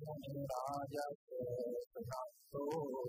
राजसे सनातो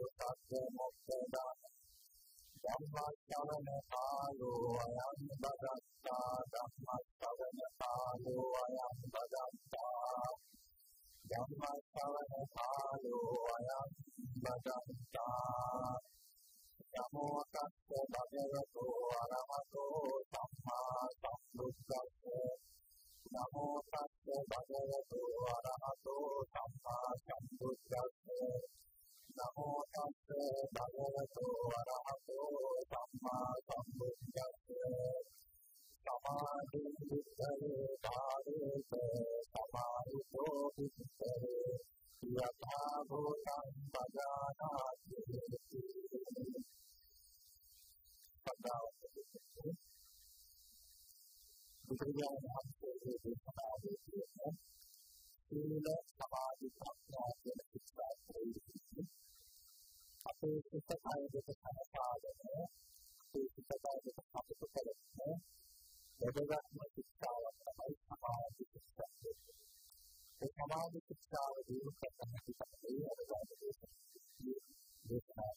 सत्य धम्मश्रवण कालो अयं भगवता धम्मश्रवण कालो अयं भगवता धम्मश्रवण कालो अयं भगवता नमो तस्से भगवतो अरहतो सम्मा सम्बुद्धस्से नमो तस्से भगवतो अरहतो सम्मा सम्बुद्धस्से नमो तस्से भगवतो अरहतो सम्मा सम्बुद्धस्से समाधि विद्धये कालेते समाहितो विद्धये यथा भूतं भजानाति बुजुर्गों हमसे ये देखना देती है शील समाधि प्रज्ञा के शिक्षा प्रयोगी अपने शिक्षाएं जैसे संसार है अपने शिक्षाएं जैसे संस्कृत है वेदांत शिक्षा और समाधि शिक्षा तो समाधि शिक्षा और जीवन का करने की सही है देखना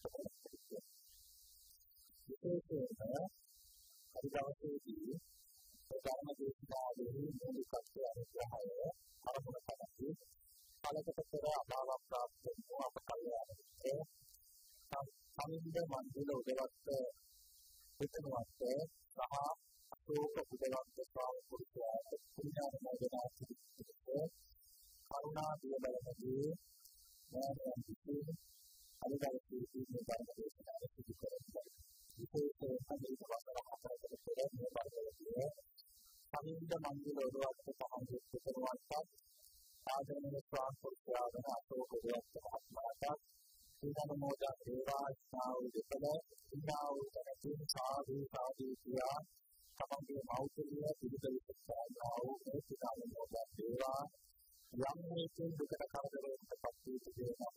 विशेष है हरिदासी की प्रधान देशनादि मूल करते अनुग्रह है हरमुन करती फलकतर अभाव प्राप्त हो अपकल्याण है समिंद मंदिर उदवत्त हितनवत्त सह अशोक उदवत्त स्वामी पुरुषार्थ पुण्यानुमोदना है करुणा दियबलमदि ज्ञानवंती हरिदासी की धर्म देशनादि सिद्ध करेंगे विशेष समिंद मंदिर उदवत्त समाज आदरणीय स्वामी पुरुषार्थ अशोक उदवत्त महात्मा पुण्यानुमोदन देवा साधु साधु किया समग्र मौतुल्य दिग्गज शिक्षाओं में पुण्यानुमोदन देवा यम नीति विकट करदरे पत्ती देना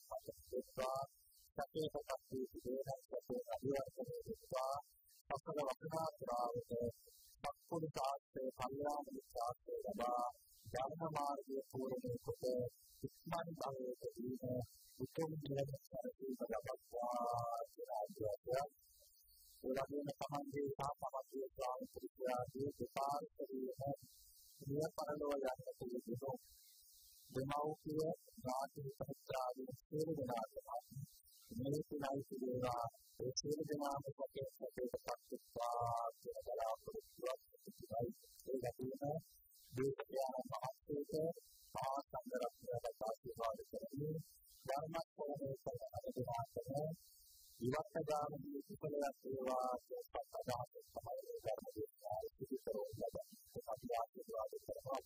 सचेत पत्ती देना सचेत अभिवर्तने दिखवा सफल वचना पुरावत सत्पुर शास्त्र कल्याण शास्त्र लबा धर्म मार्ग पूर्ण कुट इस्मान भावे दीन उत्तम जीवन सरसी बलबत्वा राज्य उलगन समाधि सामग्री स्वामी पुरुषादि विकार शरीर है यह परलो जाने के लिए दिमाग की नाटि सहस्रादि शेर विनाश मेरे सिलाई की देवा शेर विनाश सके सके तत्वा कला पुरुष देश ज्ञान महाक्षेत्र महासंग्रह आशीर्वाद करेंगे धर्म अनुदिनाकरण युवक जान कुशल सेवा समय धर्म आशीर्वाद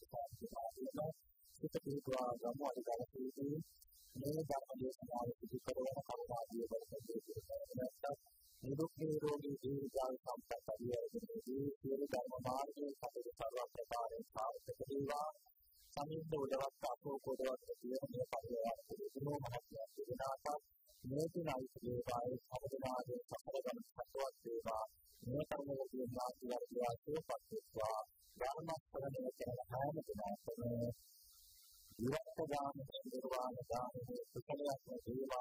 मेरे धर्म देशनाल सिद्धि करो करुणा निरुक्ति रोगी दीर्घाल संपत्ति धर्म मार्ग सर्व प्रकार देवा समित उदवत्त अशोक उदवत्त जीवन परिवार महत्व नेति नायक देवाय समुदाय सफलगण सत्वत देवा नेतर्मोगी नाट्य पत्तित्वा धर्म स्मरण हैन दिनाकरण युवक दान निर्वाण दान कुशल देवा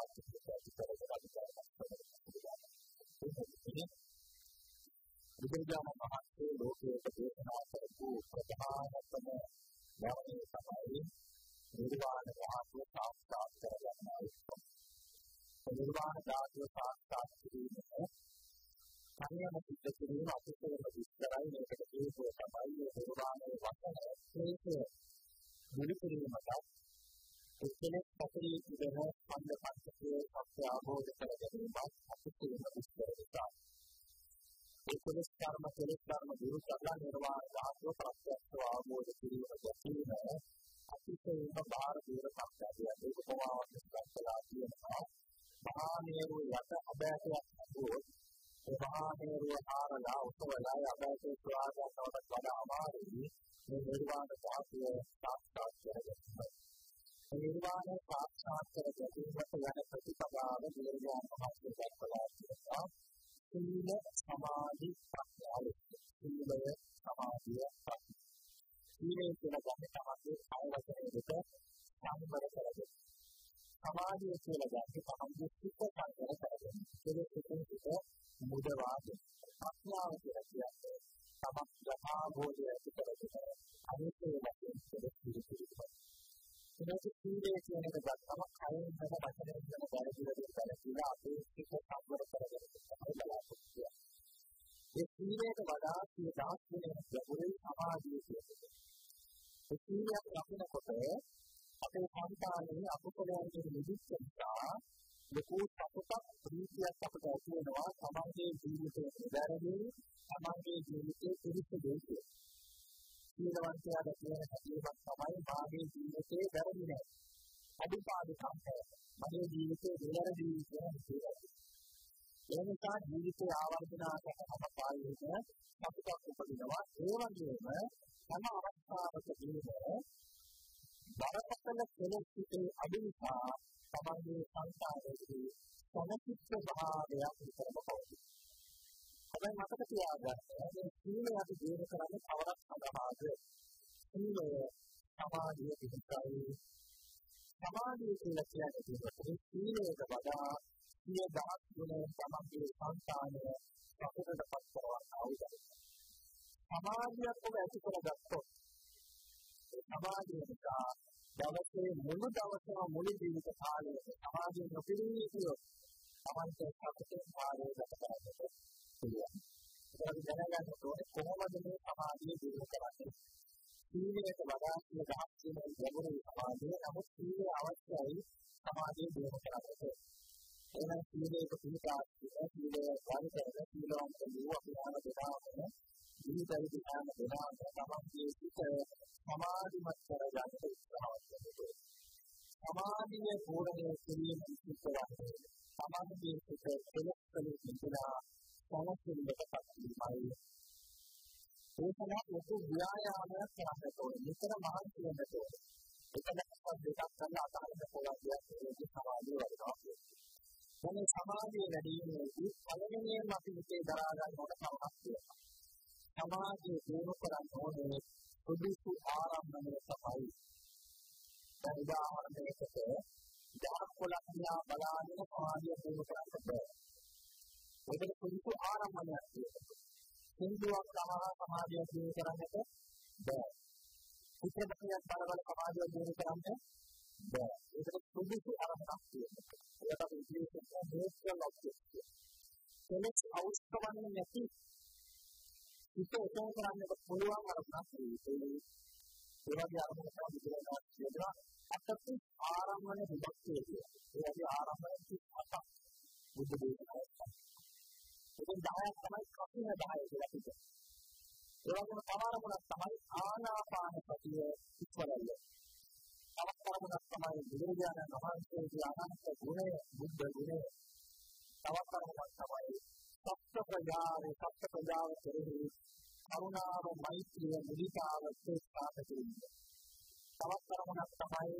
विज्ञान महत्व लोके उपदेशना करको प्रधानतम धर्म समय निर्वाण धातु साक्षात करना निर्वाण धातु साक्षात में संयम सिद्ध किरीम अतिशय विस्तराई नेकटे को समय निर्वाण वचन एक गुरुकिरीमता इसके सकरी इधर पंद पंच के सबसे आबोध कर देना अतिशय विस्तरता पुलिस कर्म गुरु करला निर्वाण धातु प्रत्यक्ष आबोध किरीम गति में अतिशय बाहर दूर पहुंचा दिया एक उपवास महानेरु यथ अभ्यास महानेरु हार ला उत्सवला अभ्यास स्वाद बड़ा हमारी निर्वाण धातु साक्षात निर्वाण साक्षात प्रतिपदाव निर्वाण महत्व शील समाधि प्रज्ञा शील समाधि प्रज्ञा शीले समाधि वचने සංවර කරගෙන සමාධිය කියලා ගන්න තමන්ගේ සිත සංවර කරගෙන කෙලෙස් පිට මුදවාගෙන ප්‍රඥාව කියලා කියන්නේ තමන් යථාභෝධය ඇති කරගෙන අනිත්‍ය වශයෙන් කෙලෙස් පිළිබඳව මේක සීලය කියන එක ගත්තම කයෙන් වෙන වචනයෙන් වෙන වැරදිලා කියලා අපේ සිත සංවර කරගෙන තමයි බලාපොරොත්තු වෙන්නේ. ඒ සීලයට වඩා 1000 ගුණයක් ගැඹුරින් සමාධිය කියන්නේ. ඒ සීලයක් රකින්නකොට අපේ සංකාරයේ අකුසලයන්ගෙන් නිදිච්ච නිසා ලොකු සතුටක් ප්‍රීතියක් අපට ඇති වෙනවා සමාජයේ ජීවිතයේ නිරාරදී සමාජයේ ජීවිතයේ පිළිපදෙන්නේ. සීලවන්තයාට කියන හැටියක් තමයි මාගේ ජීවිතයේ වැරදි නැහැ. අදුපාඩුකම් මගේ ජීවිතයේ නිරාරදී කියන එක. ඒ නිසා ජීවිතයේ ආවර්ජනාකරන පාළියේ සතුටක් උපදිනවා. ඒ වගේම තම අවස්ථාවකදී බරපතල කෙලෙස් පිටේ අඩු නිසා තමන්ගේ සංකාරයේදී සමචිත්ත භාවයක් විතරම පවතී. හැබැයි මතක තියාගන්න මේ සීලය අපි දිනු කරන්නේ කවරක් සඳහාද? සීලය සමාධිය පිහිටයි. සමාධිය කියලා කියන්නේ සීලයට වඩා 1000 ගුණයක් තමන්ගේ සංකාරය සතුටටපත් කරවන්න අවශ්‍යයි. සමාධියක් ඔබ ඇති කරගත්තොත් සමාධිය නිසා දවසේ මුළු දවසම මුළු ජීවිත කාලයම සමාධිය නොපිරිහි කියොත් තමන්ට සතුටින් කාලය ගත කරන්නට පුළුවන්. ඒක දැනගන්න ඕනේ කොහොමද මේ සමාධිය දිනු කරන්නේ? සීලයට වඩා 1000 ගුණයක් ගැඹුරු සමාධිය නමුත් සීලය අවශ්‍යයි සමාධිය දිනු කරන්නට. එහෙනම් සීලයක පිළිපදා සීලය පරිසරය සීලවන්ත වූ අපි ආන දෙනාම ජීවිතය දිහාම දෙනාම තමන්ගේ සිත සමාධිමත් කරගන්න උත්සාහවත් වෙනවා. සමාධිය පූර්ණය කිරීම සිද්ධවන්නේ තමන්ගේ සිත කෙලෙස්වලින් මිදලා සමසිල්ලකපත් වීමයි. ඒකම ලොකු ව්‍යායාමයක් කරන්න ඕනේ. මෙතන මහන්සි වෙන්න ඕනේ. එකලක්වත් දෙකක් කරලා අතහරින්න පුළුවන් දෙයක් සමාධිය වඩනවා. මේ සමාධිය වැඩි වීමේදී පළවෙනියෙන්ම අපි හිතේ දරා ගන්න ඕන කමක් තියෙනවා. සමාධිය දිනු කරන්න ඕනේ සුදුසු ආරම්භණය තමයි. දැන් උදාහරණයකට ජාතකයක් දිහා බලාගෙන සමාධිය දිනු කරන්න බෑ. ඒකට සුදුසු ආරම්භණයක් තියෙනවා. සින්දුවක් සමහර සමාධිය දිනු කරන්නට බෑ. උපදේශයක් බලවල සමාධිය දිනු කරන්න බෑ. ඒකට සුදුසු ආරම්භණයක් තියෙනවා. ඒකට අපි විශේෂයෙන් නේචරල් ඔබ්ජෙක්ට් කෙනෙක් අවශ්‍යවන්නේ නැති ඒක උදව් කරන්නට පුළුවන් අරමුණක් නෙවෙයි. ඒ වගේ අරමුණක් කියලා කියනවා අත්‍යවශ්‍ය ආරම්භන විභක්තිය. ඒ වගේ ආරම්භන 37ක් බුද්ධ දේශනාවේ. ඒකෙන් 10ක් තමයි කපින 10 කියලා කියනවා. ඒ වගේම තව අරමුණක් තමයි ආනාපාන සතිය ඉස්සරල්ල. තවත් අරමුණක් තමයි බුදුරජාණන් වහන්සේගේ අනන්ත ගුණය, බුද්ධ ගුණය. තවත් අරමුණක් තමයි සත්‍ය ප්‍රජාව කෙරෙහි කරුණාව, මෛත්‍රිය, මුදිතාව ප්‍රේක්ෂාත කිරීම. තවත් අරමුණක් තමයි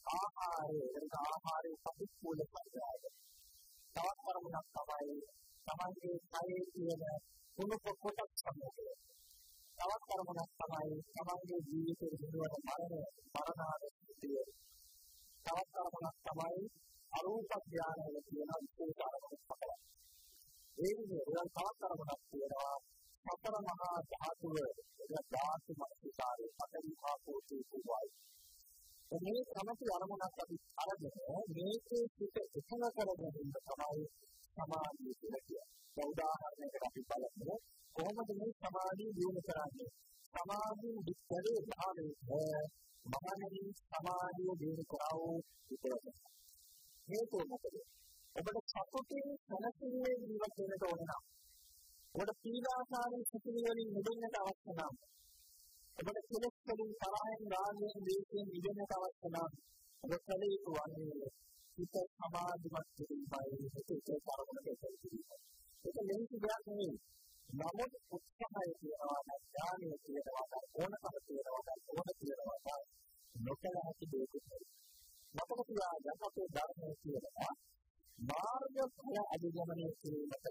ආහාරයේ ප්‍රතිකූල පරිසරය. තවත් අරමුණක් තමයි තමන්ගේ ශරීරයේ තියෙන කුණප කොටස් සමග. තවත් අරමුණක් තමයි තමන්ගේ ජීවිතයේ සිදුවන මරණාසන්න. තවත් අරමුණක් තමයි අරූප ඥානවල තියෙන විශේෂ අරමුණක්. ඒ විදිහට තවත් අරමුණක් තියෙනවා සතර මහා ධාතුව ධාතු මනසිකාරය පරිමා කෝටි කුවයි. මේ සමථ අරමුණක් අපි අරගෙන මේකේ සිට එකම කරගෙන ඉන්න තමයි සමාධිය කියලා කියන්නේ. උදාහරණයකට අපි බලමු කොහොමද මේ සමාධිය දියුණු කරන්නේ? සමාධිය විස්තරේ භාවයේ මහණෙනි සමාධිය දියුණු කරවෝ විතරයි. මේක මොකද? ඔබට සතුටින් සනසිල්ලේ ජීවත් වෙන්න ඕන නම් ඔබට පීඩාකාරී සිතුවිලි වලින් මිදෙන්නට අවශ්‍ය නම් ඔබට කෙලෙස් වලින් තරහෙන් රාගයෙන් ද්වේෂයෙන් මිදෙන්නට අවශ්‍ය නම් ඔබ කල යුතු වන්නේ සිත සමාධිමත් කිරීමයි. ඒක කරමුණට කිරීම. ඒක ලෙහිසි දෙයක් නෙවෙයි. නමුත් උත්සාහය කියනවා ඥානය කියනවා ඕනකම කියනවා නොකල හැකි දෙයක්. මතක තියාගන්න අපේ ධර්මයේ කියනවා මාර්ග ඵල අධිගමනය කිරීමට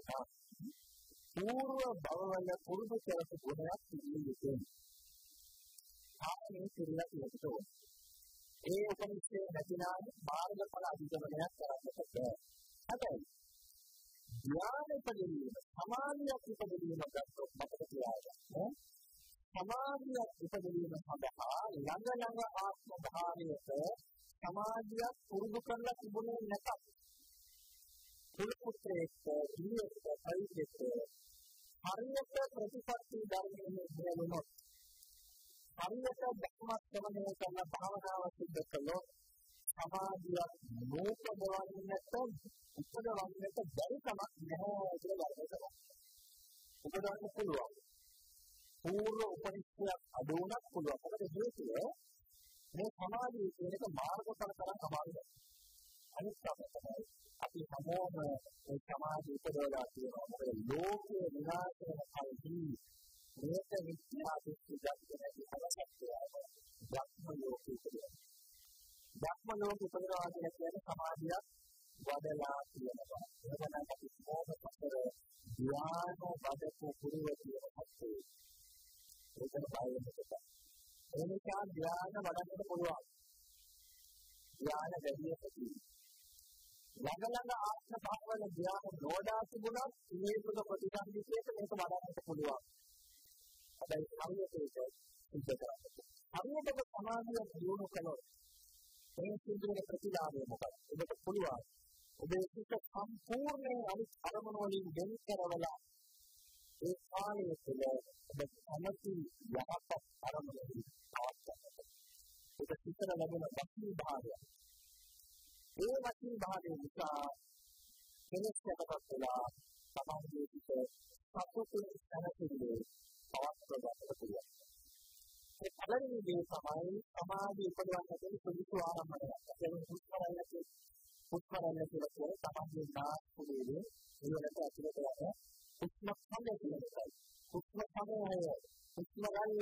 පූර්ව භවවල පුරුදු කරපු ගුණයක් තිබෙන්නේ. ආයේ කියලා කියනවා. ඒ උපනිෂේ නැතිනම් මාර්ගඵල අධිගමනයක් කරන්නට බැහැ. හැබැයි ඥානපදීන සමාධියක් උපදීන ගත්තොත් මතක තියාගන්න. සමාධියක් උපදීන සඳහා ළඟ ආත්ම භාවයක සමාධියක් පුරුදු කරලා තිබුණේ නැතත් කුලපුත්‍රයෙක් දිනෙක පරිදෙක හරියට ප්‍රතිපත්ති ධර්මයේ හේතුනොත් හරියට ධර්ම ශ්‍රවණය කරන භාවනාව සිද්ධ කළොත් සමාධියක් නූපදවන්නට උපදවන්නට බැරි කමක් නැහැ කියලා ගන්නවා. උපදවන්න පුළුවන්. පූර්ව උපනිෂ්ඨයක් අඩු වුණත් පුළුවන්. මොකද හේතුව මේ සමාධිය කියන එක මාර්ගඵල තරම් අමාරුයි. අනිත් තමයි අපි හැමෝම මේ සමාධිය උපදවලා තියෙනවා. මොකද ලෝකයේ විනාශ වෙන කල්හි මේක විද්‍යා දෘෂ්ටියක් නැති අවශ්‍යතාවය. ධර්ම ලෝකයේ ධර්ම ලෝකයේ උපදවලා කියන සමාධියක් වඩලා තියෙනවා. එහෙනම් අපි මොකක්ද ධ්‍යාන වඩපු පුරුවතිය හස්තේ. ඒකම බාහිරට. එනිසා ධ්‍යාන වඩන්නට පුළුවන්. ධ්‍යාන වැඩියෙකදී ළඟ ආත්ම භාවවල ධ්‍යාන නොවඩා තිබුණත් මේක ප්‍රතිසන්දිතේක මේක වඩන්නට පුළුවන්. හැබැයි හරියට ඒක සිද්ධ කරන්න. හරියට සමාධිය දියුණු කළොත් මේ සිද්ධ වෙන ප්‍රතිලාභය මොකක්ද? ඔබට පුළුවන්. ඔබේ සිත සම්පූර්ණයෙන් අනිත් අරමුණු වලින් වෙන් කරවලා ඒ කාලයේ තුල ඔබ සමති යහපත් අරමුණු පවත්වන්න. ඔබ සිතන ලැබෙන වශී භාවය. ඒ වශී භාවය නිසා කෙලෙස්කටපත් වෙලා සමාධියේ සිට සතුටින් සැනසෙන්නේ පවත්වන්නට පුළුවන්. ඒ පළවෙනි දේ තමයි සමාධිය උපදවන්න තියෙන සුදුසු ආරම්භයක්. ඒක උත්තරන්න කියලා කියන සමාධියේ නාස්තියේ ඉවරට ඇතුළට යන උත්ම සමය කියනවා. උත්ම සමය උත්ම ගන්න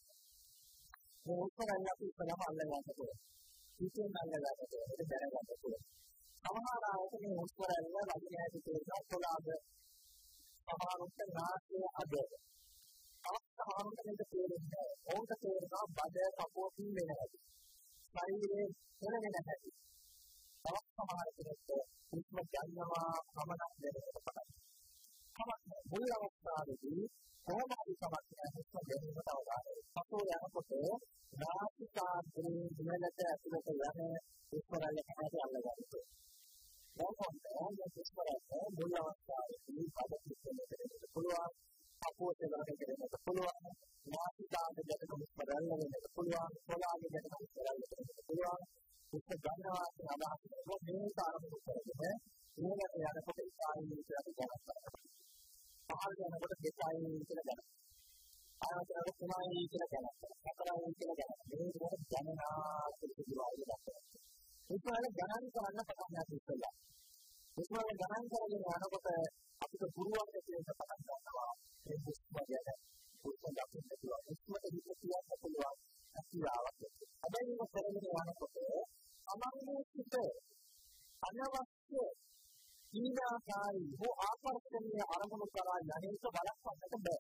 මේ උත්තරන්න අපි ඉස්සරහම අල්ලගන්න ඕනේ. ඉතින් අල්ලගන්න ඕනේ. ඒක දැනගන්න ඕනේ. සමහර ආයත මේ උත්තරන්න වගේ ඇති තේරෙනවා කොලාද සමහරුන්ට නාස්තිය අද සමහරුන්ට මේක තේරෙන්නේ ඕක තේරෙනවා බඩ කපුව පින්නේ නැහැ. ශරීරයේ පෙරගෙන නැහැ. තවත් සමහර කෙනෙක් උත්ම ගන්නවා සමනක් දෙන්නට පටන් ගන්නවා. මුල් අවස්ථාවේදී කොහොමද සමස්තය උත්ම දෙන්නට අවදානය. පසුව යනකොට නාසිකාග්‍රේ ඉහළට ඇතුළට යන උත්තරල කැමති අල්ලගන්නවා. මොකද මේ උත්තරල මුල් අවස්ථාවේදී බඩ පිස්සෙන්නට පුළුවන්. අපෝත කරගෙන පුළුවන්. නාසිකාග්‍රේ දෙක උත්තරල වෙන්නට පුළුවන්. කොලාගේ දෙක උත්තරල වෙන්නට පුළුවන්. ඒක ගන්නවා කියන අදහස මේ කාරණු කරගෙන ඊළඟට යනකොට ඉස්සාවෙන් කියලා ගන්නවා. පහළ යනකොට දෙකයි කියලා ගන්නවා. ආයතනවල තුනයි කියලා ගන්නවා. හතරයි කියලා ගන්නවා. මේක ගණනා කියලා කියනවා. ඒකවල ගණන් කරන්න පටන් ගන්න ඉස්සෙල්ලා. ඒකවල ගණන් කරගෙන යනකොට අපිට පුරුවක් කියන පටන් ගන්නවා. මේ පුස්තකය පුස්තකයක් තියෙනවා. ඉස්මත විදියට පුළුවන්. අතිආවක්. හැබැයි මේක කරගෙන යනකොට අමංගල සිට අනවශ්‍ය ඊනාකාරී හෝ ආකර්ෂණීය අරමුණු කරා යන්නේක බලස්සන්නට බෑ.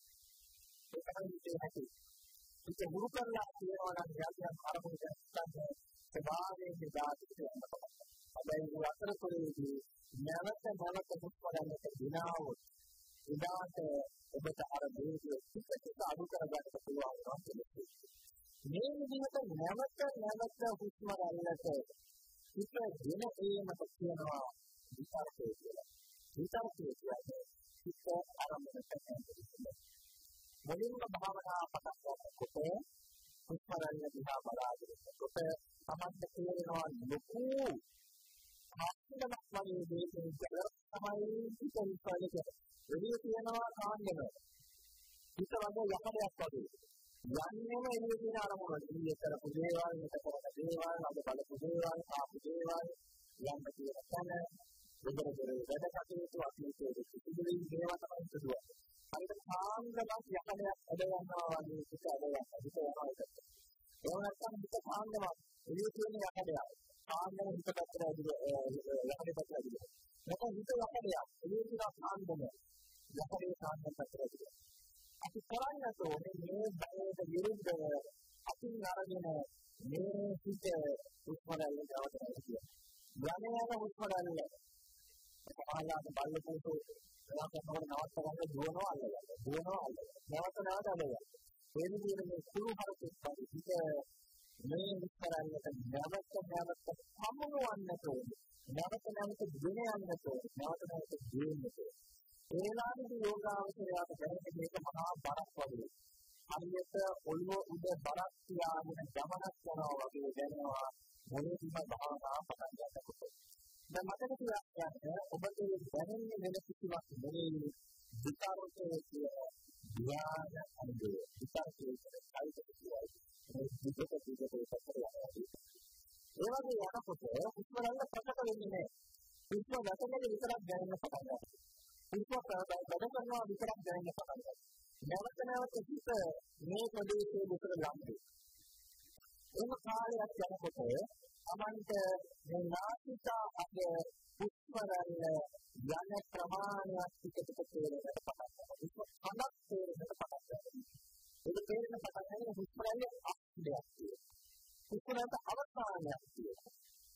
ඒක තමයි ඇති. ඒක මුරු කරලා කියනවා නම් යාත්‍රා අරමුණු ගන්න ස්වභාවයෙන් දාතිට යනවා. හැබැයි ඒ අතරතුරේදී නැවත මුස්පරන්නට දිනාවොත් ඉදාට ඔබට අර දේශයේ පිටට අඩු කරගන්න පුළුවන් වුණා. මේ විදිහට නැවත හුස්ම ගන්නට හිත දෙන ඒමට කියනවා විචාරකය කියලා. විචාරකය කියන්නේ හිත ආරම්භ කරනවා. මුලින්ම භාවනා පටන් ගන්නකොට හුස්ම ගන්න දිහා බලාගෙන ඉන්නකොට තමයි තේරෙනවා ලොකු ආත්මයක් වගේ දෙයකින් තමයි හිතේ ඉස්සරහට එළිය තියනවා කාණ්ඩන. හිත වගේ යකඩයක් වගේ. යන්නේම එළිය තියෙන අරමුණ. ඉන්නේ කරපු දේවල්, මෙතන කරන දේවල්, අද බලපු දේවල්, ආපු දේවල්, යන්න තියෙන තැන, විතරේ වැඩ කටයුතු අතීතයේ සිදුවීම් දේවල් තමයි සිදුවන්නේ. හරිද කාන්දමක් යකඩයක් ඇදගන්නවා වගේ හිත ඇදගන්නවා. හිත යනවා ඒකට. ඒ නැත්තම් හිත කාන්දමක් එළිය තියෙන යකඩයක්. කාන්දම හිත පැත්තට යකඩේ පැත්තට ඇදලා. නැත්නම් හිත යකඩයක් එළිය තියෙන කාන්දම යකඩේ කාන්දම පැත්තට ඇදලා. අපි කරන්නේ මේ බයට විරුද්ධව අපි අරගෙන මේ හිත උස්මරල්ල ගවදලා කියනවා. යන උස්මරල්ල සමාලාට බල්ලපොතු එයා කරනකොට නවත්ත ගන්න දුවනවා අල්ලගන්න. නැවත අල්ලගන්න. ඒ විදිහට මේ කුරු හරකෙක් හිත මේ උස්මරල්ලට නැවත සමුවන්නට ඕනේ. නැවත ගෙන යන්නට ඕනේ. ඒ ලාභී යෝගාවචරයට දැනෙන මේක මහා බරක් වගේ. හරියට ඔළුව උඩ බරක් තියාගෙන ගමනක් යනවා වගේ දැනෙනවා මොළේදීම භාවනා පටන් ගන්නකොට. දැන් මතක තියාගන්න ඔබගේ දැනෙන්නේ වෙන කිසිවක් නෙවෙයි විකාරකයේ කියන ධ්‍යාන අනුභවය. විකාරකයේ කියන කායික කියයි. මේ විකත යනවා. ඒ වගේ යනකොට උස්මරල්ල ප්‍රකට වෙන්නේ නැහැ. උස්ම වැටෙන්නේ විතරක් දැනෙන්න පටන් ගන්නවා. උස්ම වැඩ කරනවා විතරක් දැනෙන්න පටන් ගන්නවා. නැවත හිත මේ ප්‍රදේශයේ විතර ලංකේ. එම කාලයක් යනකොට අමන්ත මේ නාසිකා අග උස්මරල්ල යන ප්‍රමාණයක් ටික තේරෙන්නට පටන් ගන්නවා. උස්ම කනක් තේරෙන්නට පටන් ගන්නවා. ඒක තේරෙන්න පටන් ගන්නේ උස්මරල්ලේ අක්ෂරයක් තියෙනවා. උස්මරල්ලට අවස්ථාවක් තියෙනවා.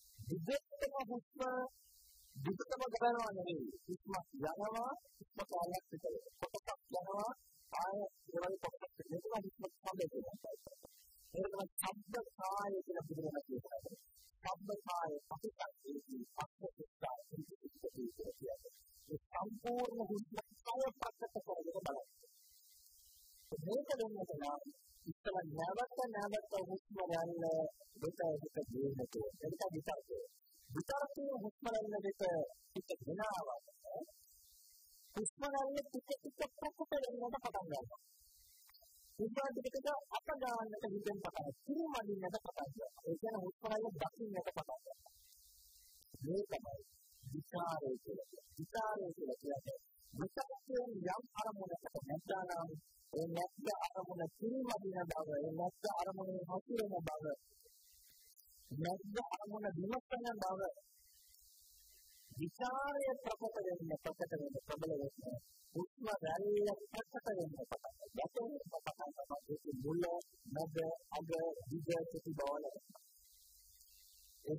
විදෙත්තම ගලනවා නෙවෙයි. උස්ම යනවා උස්ම කාලයක් විතර. කොටසක් යනවා ආය ඒවල කොටසක් දෙකම උස්ම සම්බන්ධ වෙනවා. ඒක තමයි ශබ්ද කාය කියලා පිළිගන්න තියෙනවා. ශබ්ද කාය අපිටදී අක්ෂරස්ථාය කියන්නේ. ඒ සම්පූර්ණ උස්ම කාය ප්‍රකට කරගෙන බලන්න. මේක දෙන්නට නම් ඉස්සලා නැවත හුස්ම ගන්න දෙක දෙන්නට ඒක විතරයි. විතරකේ හුස්ම ගන්න දෙක පිට වෙනවා. හුස්ම ගන්න ටික ප්‍රකට වෙනකොට පටන් ගන්නවා. හුස්ම දෙකට අප ගන්නට හිතෙන් පටන් කිරුමදින්නට පටන් ගන්නවා. ඒ කියන්නේ හුස්ම ගන්න දකින්නට පටන් ගන්නවා. මේ තමයි විචාරය කියන්නේ. විචාරය කියන්නේ විචාරයෙන් යම් අරමුණකට නැත්නම් ඒ නැත්ද අරමුණ කිරිමදින බව, ඒ නැත්ද අරමුණේ හසුරෙන බව, නැත්ද අරමුණ විමසන බව, විචාරය ප්‍රකට වෙන්න ප්‍රබල වෙන්න, උස්ම රැල්ල ප්‍රකට වෙන්න පටන් ගන්නවා. ඒක මුල, මැද, අග, දිග සිටි බවල. ඒ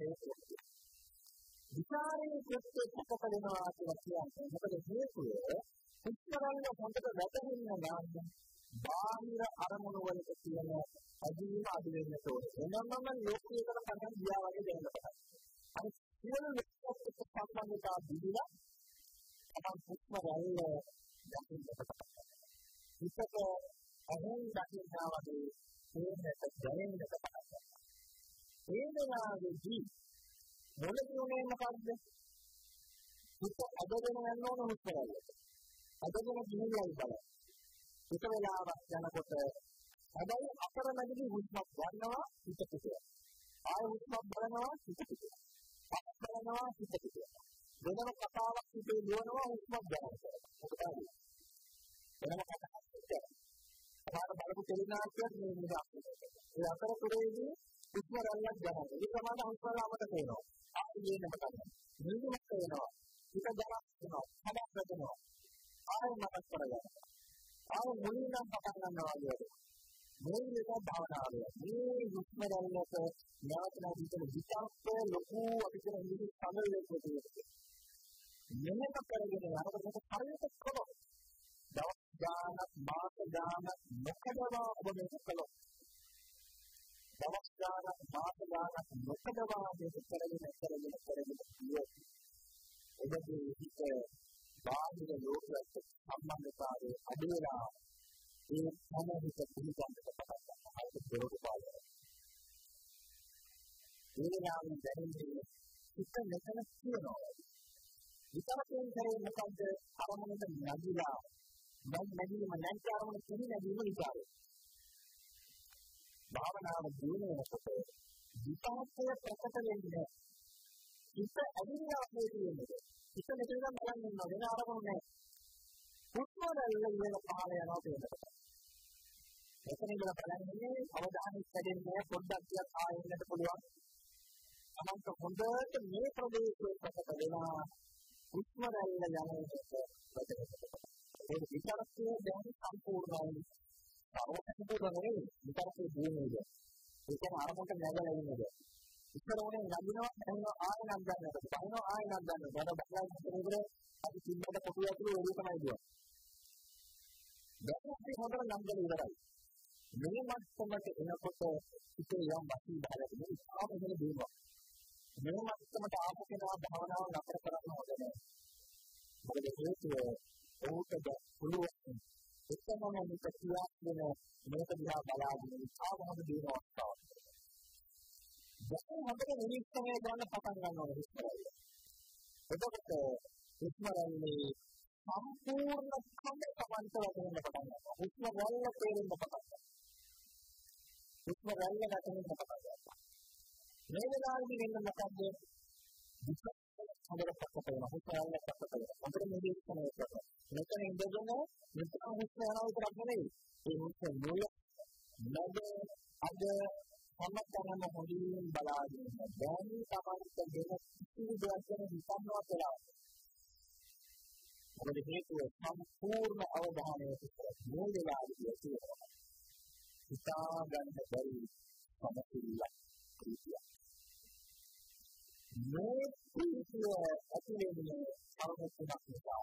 විචාරයේ ප්‍රකට වෙනවා කියන්නේ මොකද හේතුව? උස්මරල්ල හොඳට වැටෙන්න නම් බාහිර අරමුණු වලට තියෙන අදීන අඩු වෙන්න ඕනේ. එනම්ම ලෝකයකට පටන් ගියා වගේ දැනෙන්න පටන් ගන්නවා. අර සියලු ලෝකයක සම්බන්ධතාව දිවිලා අපේ උස්මරල්ල දැනෙන්න පටන් ගන්නවා. විසක අහෙන් දකින්නා වගේ හේනට දැනෙන්න පටන් ගන්නවා. ඒ වෙලාවේදී මොළේ මොකද්ද? හිත අදගෙන යන්න ඕන උස්මරල්ල. අදගෙන ගිහිල්ලා බලන්න. එක වෙලාවක් යනකොට හැබැයි අතරමැදි හුස්මක් ගන්නවා හිත පිටේ. ආය හුස්මක් බලනවා හිත පිටේ. පස් බලනවා හිත පිටේ. වෙනම කතාවක් හිතේ ලියනවා හුස්මක් ගන්නවා. මොකද වෙනම කතාවක් හිතේ. අපාර බලපු තෙලිනාක්යක් මේ නිදා. ඒ අතරතුරේදී හුස්ම රැල්ලක් ගන්නවා. ඒ ප්‍රමාණය හුස්ම රාමත වෙනවා. ආයෙ එන්න පටන් ගන්නවා. නිදිමත වෙනවා. හිත ගලක් වෙනවා. හදක් වැටෙනවා. ආයෙ මතක් කරගන්න. ආයෙ මුලින්ම පටන් ගන්නවා වගේ. මේ විදිහට භාවනාව. මේ හුස්ම රැල්ලක නැවතන විචාරක ලොකු අපිට ඉන්නේ සමලයක් තියෙනවා. මෙහෙම කරගෙන යනකොට හරියට කළොත් දවස් ගානක් මාස ගානක් මොකදවා ඔබ මේක කළොත් දවස් ගානක් මාස ගානක් මොකදවා මේක කරගෙන ඉියොත් ඔබගේ හිත බාහිර ලෝකයට සම්බන්ධතාවයේ අඩු වෙලා ඒ සමහිත පිළිගන්නට පටන් ගන්නවා. ඒක දොරටු පාලනය. ඒ වෙලාවෙන් දැනෙන්නේ හිත මෙතන කියනවා. විතරකින් කරේ මොකද්ද? අරමුණට නැගිලා නැගීම නැති අරමුණ කිරි නැගීම විතරයි. භාවනාව දිනනකොට විපාකය ප්‍රකට වෙන්නේ හිත ඇදිලා තියෙන්නේ. හිත මෙතන බලන්න වෙන අරමුණ නැහැ. උත්තරවල ඉන්න පහළ යනවා කියනවා. එතන ඉඳලා බලන්නේ අවධානය දෙන්නේ පොඩ්ඩක් ටිකක් ආයෙන්නට පුළුවන්. අනන්ත හොඳට මේ ප්‍රදේශයේ ප්‍රකට වෙනවා. උත්තරවල යන එක වැදගත්. ඒ විතරකේ දැන් සම්පූර්ණයි. සමෝපූර්ණ නෙවෙයි විතරකේ දිනුනේ. ඒක අරමුණට නැගලා ඉන්නේ. ඉස්සරෝනේ නගිනවා දැන් ආයෙ නම් ගන්නකොට බහිනවා ආයෙ නම් ගන්නවා. බඩ බඩලා ඉඳලා අපි සිද්ධට කොටු ඇතුළේ ඔළුව තමයි දුවන්නේ. දැන් අපි හොඳට නම් ගන්න ඉවරයි. මේ මට්ටමට එනකොට ඉතින් යම් වශී භාවයක් නෙවෙයි ආපහු දෙනවා. මේ මට්ටමට ආපහු කෙනා භාවනාව නතර කරන්න ඕනේ නැහැ. මොකද හේතුව ඔහුට පුළුවන් එකම මොහොතක් කියන මේක දිහා බලාගෙන ආවම දින අවස්ථාවක්. දැන් හොඳට නිරීක්ෂණය කරන්න පටන් ගන්න ඕනේ ඉස්සරහට. එතකොට ඉස්මරන්නේ සම්පූර්ණ කම්පවන්ත වශයෙන් පටන් ගන්නවා. හුස්ම රැල්ල තේරෙන්න පටන් ගන්නවා. හුස්ම රැල්ල ගැටෙන්න පටන් ගන්නවා. මේ වෙලාවේදී වෙන මොකද්ද? හොඳට පස්සට වෙනවා. හුස්ම රැල්ල පස්සට වෙනවා. හොඳට නිරීක්ෂණය කරනවා. මෙතන ඉඳගෙන මෙතන හුස්ම යනවා විතරක් නෙවෙයි. ඒ හුස්ම මුල නැද අද සම්මතනම හොඳින් බලාගෙන දැන් තමයි දෙන කිසි දෙයක් ගැන හිතනවා කියලා. මොකද හේතුව සම්පූර්ණ අවධානය මේ වෙලාවේදී තියෙනවා. හිතා ගන්න බැරි සමතුලිතයක් ප්‍රීතිය. මේ ප්‍රීතිය ඇතිවෙන්නේ සමතුලිතයක් නිසා.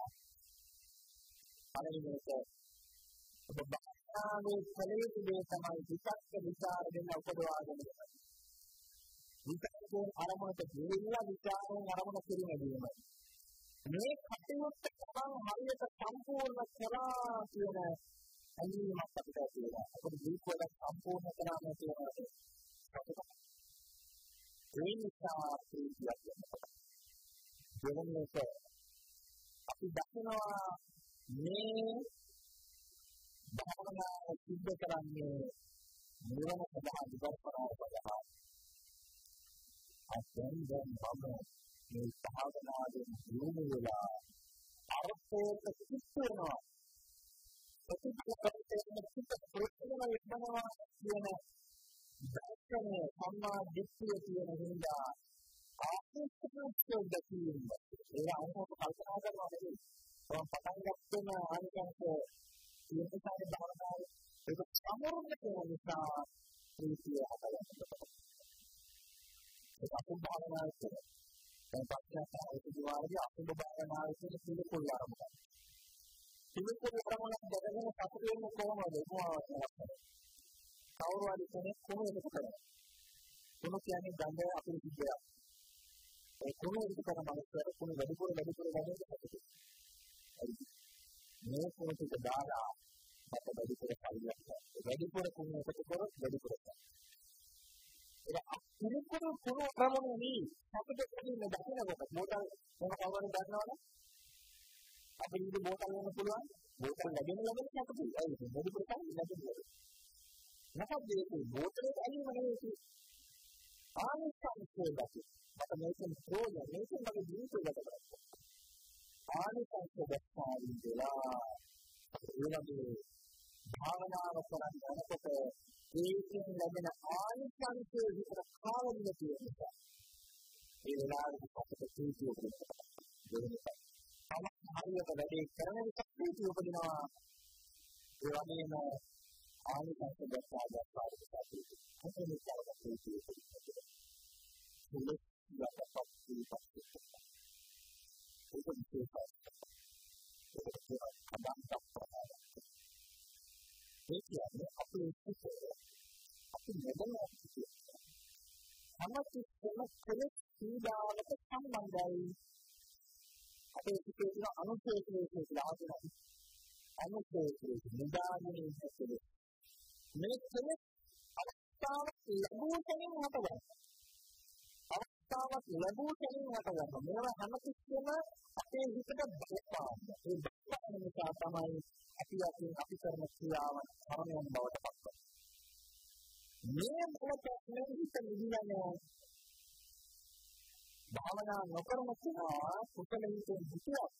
අනිත් ඔබ බාහනේ කලේදී තමයි විචක්ක විචාර දෙන්න උපදවාගෙන ඉන්නේ. විචක්කෙන් අරමුණට දෙවිලා විචාරයෙන් අරමුණ පිළිගැනීම. මේ කටයුත්ත තමයි හරියට සම්පූර්ණ කරා කියන අනිවාර්යයක් අපිට තියෙනවා. අපිට දීපවල සම්පූර්ණ කරාම තියෙනවා. ඒ නිසා ප්‍රීතියක් වෙනවා. දෙවෙනි එක අපි දකිනවා මේ භාවනාව සිද්ධ කරන්නේ නිවන සඳහා විපස්සනාව සඳහා. අත්‍යන්තයෙන් මම මේ භාවනාවෙන් දිනු වෙලා අර්ථයට සිත්නවා. ප්‍රතිපලයෙන් සිත් ප්‍රතිපල වෙනවා කියන දර්ශනය සම්මා දිට්ඨිය කියන හින්දා ආත්මික දෙකීම. ඒ අනුව කල්පනා කරනවා නෙවෙයි. පටන් ගන්න ආනිකංශ ඉන්ද්‍රිය භාවනාව ඒක සමරුන්න කියන නිසා ප්‍රීතිය හදගන්නවා. ඒක අසුභ භාවනාව කියන්නේ. දැන් පස්සේ විවාහයේ අසුභ භාවනාව කියන පිළිකුල් ආරම්භයි. පිළිකුල් ප්‍රමාණය දැනගෙන සතුට වෙන්න කොහොමද? කවුරු හරි කෙනෙක් කොහොමද කරන්නේ? මොන කියන්නේ ගඳ අපිරිසිදුයක්. ඒ කොහොමද කරන මනුස්සයෙක් කොහොමද වැඩිපුර වැඩි මේ පොතේ දාලා අප වැඩිපුර කල්යක් වැඩිපුර කුණකට කරොත් වැඩිපුර ඒක පිළිකුල් කුණ ප්‍රමණය අපිට දෙන්නේ දකින්නකොට බෝතල් මොන කවරද ගන්නවද අපිට ඉතින් බෝතල් වෙන්න පුළුවන් බෝතල් ලැබෙන අපිට ඒක වැඩිපුර කල්යක් ලැබෙන්නේ නැත්නම් ඒක බෝතලේ ඇලිම නෙවෙයි ආනිසංසය දැකි මට මේකෙන් ප්‍රෝජන මේකෙන් මගේ ජීවිතය ගත කරන්න ආනිසංසය දැක්කා ඉඳලා ඒ වගේ භාවනාව කරන යනකොට ඒකෙන් ලැබෙන ආනිසංසය විතර කාලෙන්න තියෙන නිසා ඒ වෙලාවට අපිට ප්‍රීතිය උපදිනවා. හරියට වැඩේ කරන විට ප්‍රීතිය උපදිනවා. ඒ වගේම ආනිසංසය දැක්කා අපේ විචාරක ප්‍රීතිය උපදිනවා. මුලක් යටපත් පිළිපස්සේ ඒක විශේෂයි. ඒ කියන්නේ අපේ සිතේ අපි මෙතන සමතිස්ම කෙලෙස් පීඩාවට සම්බන්ධයි. අපේ සිතේ තියෙන අනුශේෂණයේ කියලා හඳුනනවා. අනුශේෂණය නිදාගෙන ඉන්නේ. මේ කෙලෙස් අවස්ථාවක් ලැබුණු කෙනෙක් හටගන්නවා. අවස්ථාවක් ලැබුණු කෙනෙක් හටගන්නවා. මේවා හැමතිස්සෙම අපේ හිතට බලපාන. ඒ බලපාන නිසා තමයි අපි කරන ක්‍රියාවන් සමනයන් බවට පත් වෙනවා. මේ බලපෑම හිත නිදිලා භාවනා නොකරන කෙනා කුසලින් හිතුවා.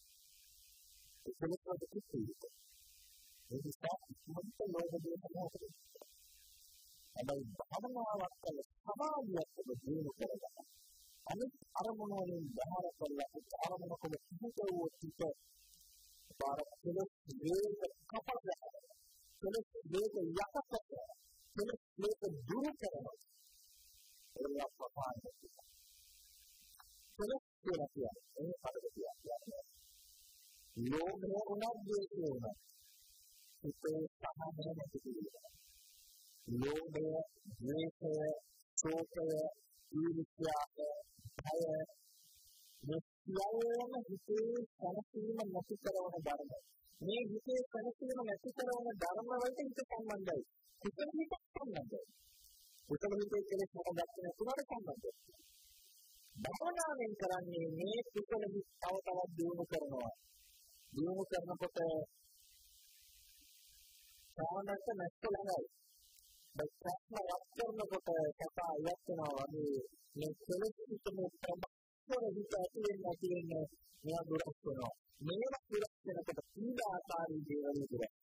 ඒකලට කිසිදු. ඒ නිසා මොකද ලෝකයේ තමයි. හැබැයි භාවනාවක් කළ සමාධියක් දිනු කරගන්න. අනිත් අරමුණු වලින් බහර කරලා අරමුණ කොල කිසිතෝ තිත පාරකලොස් වේග කපලා කෙලස් වේග යටපත් කෙලස් වේග දුරු කරන කියලා කියන්නේ. මේ පදක කියන්නේ. ලෝභය උනත් ද්වේෂය උනත් හිතේ සහනය නැති කිරීම. ලෝභය, ද්වේෂය, ශෝකය, ඊර්ෂ්‍යාව, භය මේ සියල්ලම හිතේ සැනසීම නැති කරන ධර්ම. මේ හිතේ සැනසීම නැති කරන ධර්ම වලට හිත සම්බන්ධයි. හිතේ සම්බන්ධයි. හිතේ කෙලෙස් හොදගන්න නැතුවට සම්බන්ධයි. භවනාවෙන් කරන්නේ මේ කුසල තව තවත් දියුණු කරනවා. දියුණු කරනකොට සාමනක නැස්කලයි. බක්ෂම වස්තරනකොට කතා යක්නවා වගේ මේ කෙලෙස් පිටේ ප්‍රබෝධ විචාරයෙන් නැතිවෙන්නේ මෙයා දුරස් වෙනවා. මේක දුරස් වෙනකොට පීඩාකාරී දේවල් දුරස්.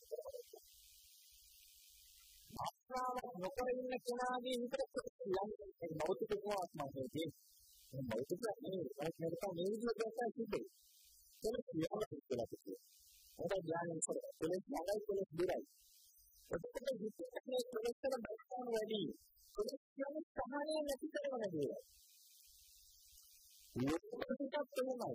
ආස්වාද නොකර ඉන්න කෙනාගේ විතර යන්නේ භෞතික ආත්මයේදී මේ භෞතික නේ මේකට මේ විදිහට දැක්කම සිද්ධ. ඒක කියනවා කියලා කියනවා. ඒක ඥානයෙන් කරේ. ඒක ඥානයි කෙලෙස් දුරයි. එතකොට විශේෂයෙන් කෙලෙස් වල බලපාන වැඩි. කෙලෙස් කියන්නේ සහනය නැති කරන දේවල්. මේකත් තමයි.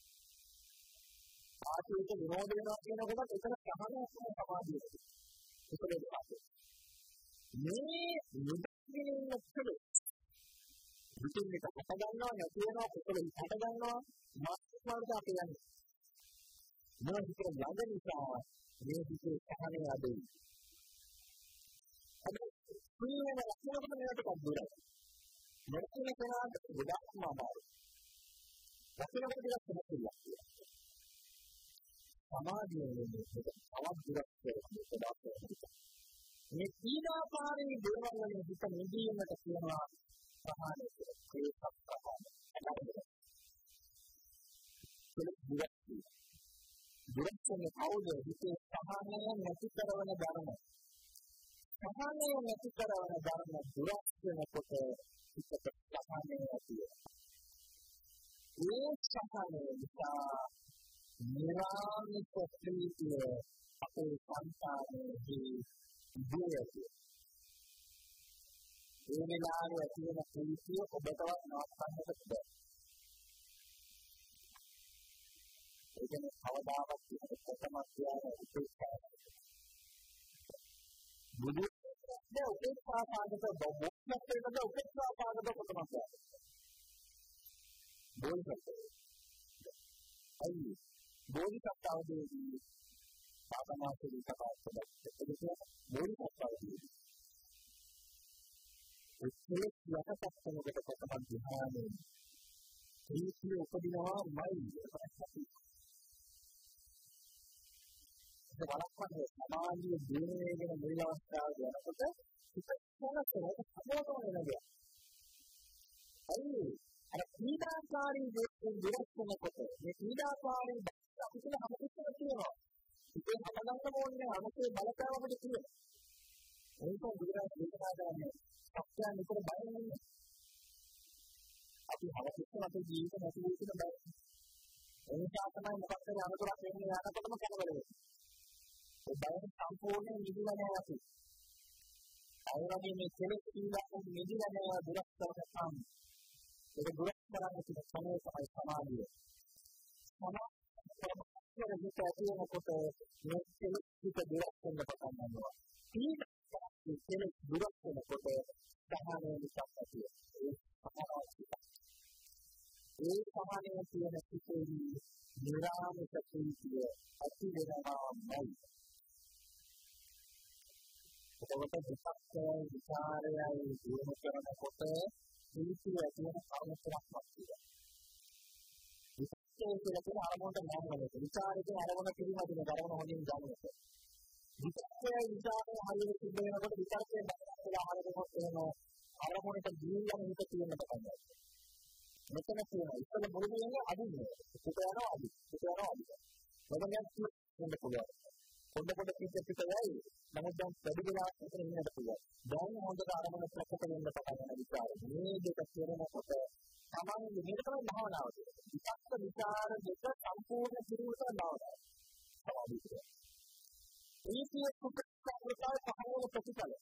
ආත්මික විනෝද වෙනවා කියනකොට එතන සහනයක් සමාධිය. ඒකේ පාඩේ. මේ මුදින්නේ නැත්නම් විදින්න එක හට ගන්නවා නැති වෙනවා කොතන හට ගන්නවා මාස්මාරට අපි යන්නේ. මොන විතර ළඟ නිසා මේ විදිහේ සහනය ආදී. අද මේ ලක්ෂණවල මේකට කවුරුද? මෙතන කෙනාට ගොඩක් මාමායි. ලක්ෂණවල දෙයක් තමයි. සමාධියේ මේක තවත් දුරක් කරනවා. මේ පීඩාකාරී දේවල් වලින් හිත නිදීමට කියනවා සහනය කියලා. දුරස්සේ කවුද හිතේ සහනය නැති කරන ධර්ම. සහනය නැති කරන ධර්ම දුරස් වෙනකොට හිතට සහනය නැති වෙනවා. ඒ සහනය නිසා නිරාමිත ප්‍රීතිය අපේ සංසාරයේදී ඉදිරියට ඒ වෙලාවේ ඇති වෙන ප්‍රීතිය ඔබටවත් නවත්තන්නට බැහැ. ඒ කියන්නේ කවදාවත් කියන කොටමක් කියන්නේ උපේක්ෂාව. බුදු දහමේ උපේක්ෂා පාදක බොහෝමත්වයකට උපේක්ෂා පාදක කොටමක්. බෝධිසත්වයයි බෝධිසත්වයේදී සාතමාසී කතාවක් දෙකක් බෝධිසත්වයේදී ඒ යටපත් කරනකොට කොටමක් ධ්‍යානයේ ප්‍රීතිය උපදිනවාමයි. ඒක බලපන්නේ සමාධිය දිනේ වෙන මුල් අවස්ථාවේ යනකොට ඉස්සරහට සමෝධන වෙනවා. අර පීඩාකාරී දෙයක් විරක්තනකොට මේ පීඩාකාරී අපිට අපිට තියෙනවා. ඉතින් අපලංගම ඕනේ අමතේ බලපාවකට තියෙනවා. ඒක බුදුරජාණන් දේශනා කරන්නේ සත්‍යයන් විතර බය නෙමෙයි. අපි හවසින් අපේ ජීවිත නැති වෙන බය. ඒ නිසා තමයි මොකක්ද අනුතරක් වෙන්නේ යනකොටම කලබල වෙන්නේ. ඒ බය සම්පූර්ණයෙන් නිදිලා නැහැ අපි. අවුරුද්දේ මේ කෙලෙස් පීඩාවෙන් නිදිලා නැහැ දුරස් කරගන්න. ඒක දුරස් කරන්න තියෙන සමය තමයි සමාධිය. සමාධිය විතර ඇතිවෙනකොට මේ කෙලෙස් පිට දුරස් වෙන්න පටන් ගන්නවා. ඊට කෙලෙස් දුරස් වෙනකොට සහනය නිසා ඇතිවෙන ඒ සහනය කියන සිතේදී නිරාමිත ප්‍රීතිය ඇති වෙනවාමයි. ඒකට විචක්ෂය විචාරයයි දිනු කරනකොට ප්‍රීතිය ඇති වෙන කාරණාවක් තියෙනවා. විචක්ෂය කියන අරමුණට නැමෙන්නේ විචාරයේ අරමුණ පිළිබඳව ධර්ම හොඳින් ගන්නකොට විචක්ෂය විචාරය හරියට සිද්ධ වෙනකොට විචක්ෂය බස්සලා හරියටම වෙනවා අරමුණට දීලා හිත තියෙන පටන් ගන්නවා. මෙතන කියනවා ඉතල මුලින්ම අදින්නේ පිට යනවා අදි පිට යනවා අදි මොකක්ද කියන්න පුළුවන් පොඩ පිටයි නමුත් දැන් වැඩි වෙලාවක් මෙතන ඉන්නට පුළුවන් දැන් හොඳට අරමුණ ප්‍රකට වෙන්න පටන් ගන්න විචාරය මේ දෙක කියනකොට තමයි මේක තමයි භාවනාව කියන්නේ විචක්ක විචාර දෙක සම්පූර්ණ කිරීමට භාවනාව තමයි ඒකේ කුප්පකාරතාව පහළ ප්‍රතිඵල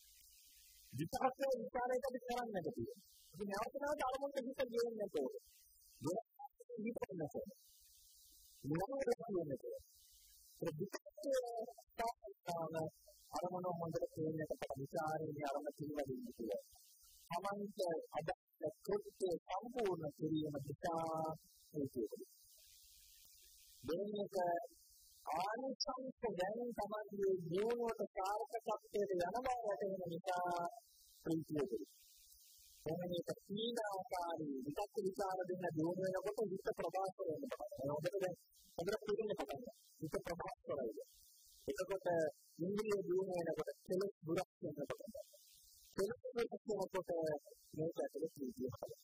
විචක්ක විචාරයට කරන්නට තියෙනවා. ඉතින් නැවත නැවත අරමුණට හිත ගෙවෙන්නේ නැතෝ. අරමුණ හොඳට තේරෙනකොට විචාරයේ අරමුණ පිළිවෙලින් කියලා. සමන්ත අදක්ෂ කෘත්‍ය සම්පූර්ණ කිරීම නිසා හේතුයි. දෙන්නක ආනිසංස දැන තමයි ජීවනට සාර්ථකත්වයට යන බව වැටහෙන නිසා ප්‍රීතියයි. එමෙන්නක සීනාකාරී විචක්ක විචාර දෙන්න දියුණු වෙනකොට විච ප්‍රවාහ වෙනවා. හොඳට තේරෙන්න පටන් ගන්නවා. විච ප්‍රවාහ කරනවා. එතකොට ඉන්ද්‍රිය දියුණු වෙනකොට කෙලෙස් දුරක් වෙන පටන් ගන්නවා. කෙලෙස් දුරක් වෙනකොට මේක ඇතුලේ ප්‍රීතිය හදනවා.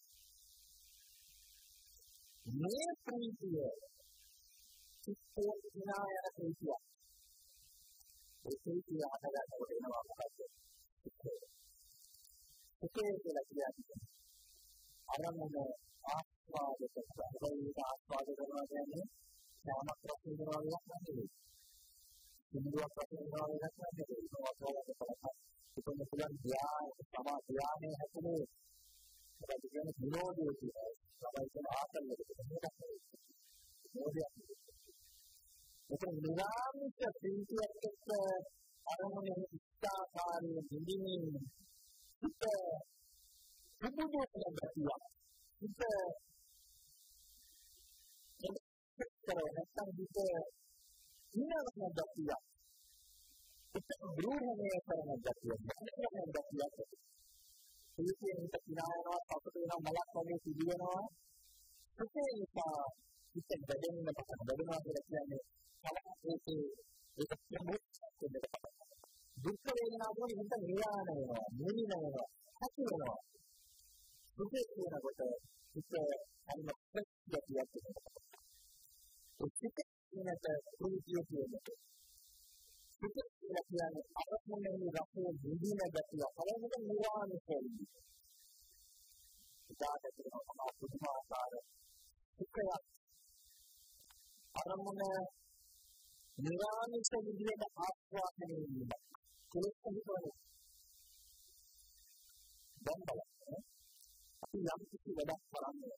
මේ ප්‍රීතිය සිත්තේ විනායන ප්‍රීතිය. ඒ ප්‍රීතිය හදගන්නකොට එනවා මොකක්ද? සිත්තේ කියලා කියන්නේ අරමුණ ආස්වාද කරනවා. ඒක ආස්වාද කරනවා කියන්නේ නාමක් රසය කරනවා නෙවෙයි. සින්දුවක් රසය කරනවා නෙවෙයි. ඒක වාසනාවක් කරනවා. ඒක මුලින් ධ්‍යානයේ හැටනේ මොකද කියන්නේ විනෝදයේ කියලා. තමයි කියන ආකල්පයකට මේක විනෝදයක්. ඒක නිරාමිත ප්‍රීතියක් එක්ක අරමුණේ ඉස්තාකාරයේ නිදිමින් හිත සුබුදුක් ලැබෙනවා. හිත නැත්නම් හිත නිරවන දක්ිය. හිත බ්‍රූහණය කරන දක්ිය. නැත්නම් දක්ිය. ඒකේ හිත කිනායනවා අපට වෙන මලක් වගේ සිදුවෙනවා. හිතේ නිසා හිත බැඳෙන්න පටන් ගන්නවා කියලා කියන්නේ තමයි ඒක ප්‍රමුඛ දුක් වේදනා වලින් හිත නිරාණ වෙනවා, නිවින වෙනවා, ඇති වෙනවා. දුකේ කියනකොට හිත අන්න ප්‍රතික්‍රියාවක් වෙනවා. ඒකෙන්නට ප්‍රතික්‍රියාව කියනවා. ප්‍රතික්‍රියාව කියන්නේ අරමුණේ රසයේ නිදින ගැතිය. අරමුණ නිරාණ වෙනවා. ඉතාලි කියනවා පුදුමාකාර දුකයක්. අරමුණ නිරාමිෂ විදිහට ආස්වාදනය වීම. කෙලෙස් හිතවල දැන් බලන්න අපි යම් කිසි වැඩක් කරන්නේ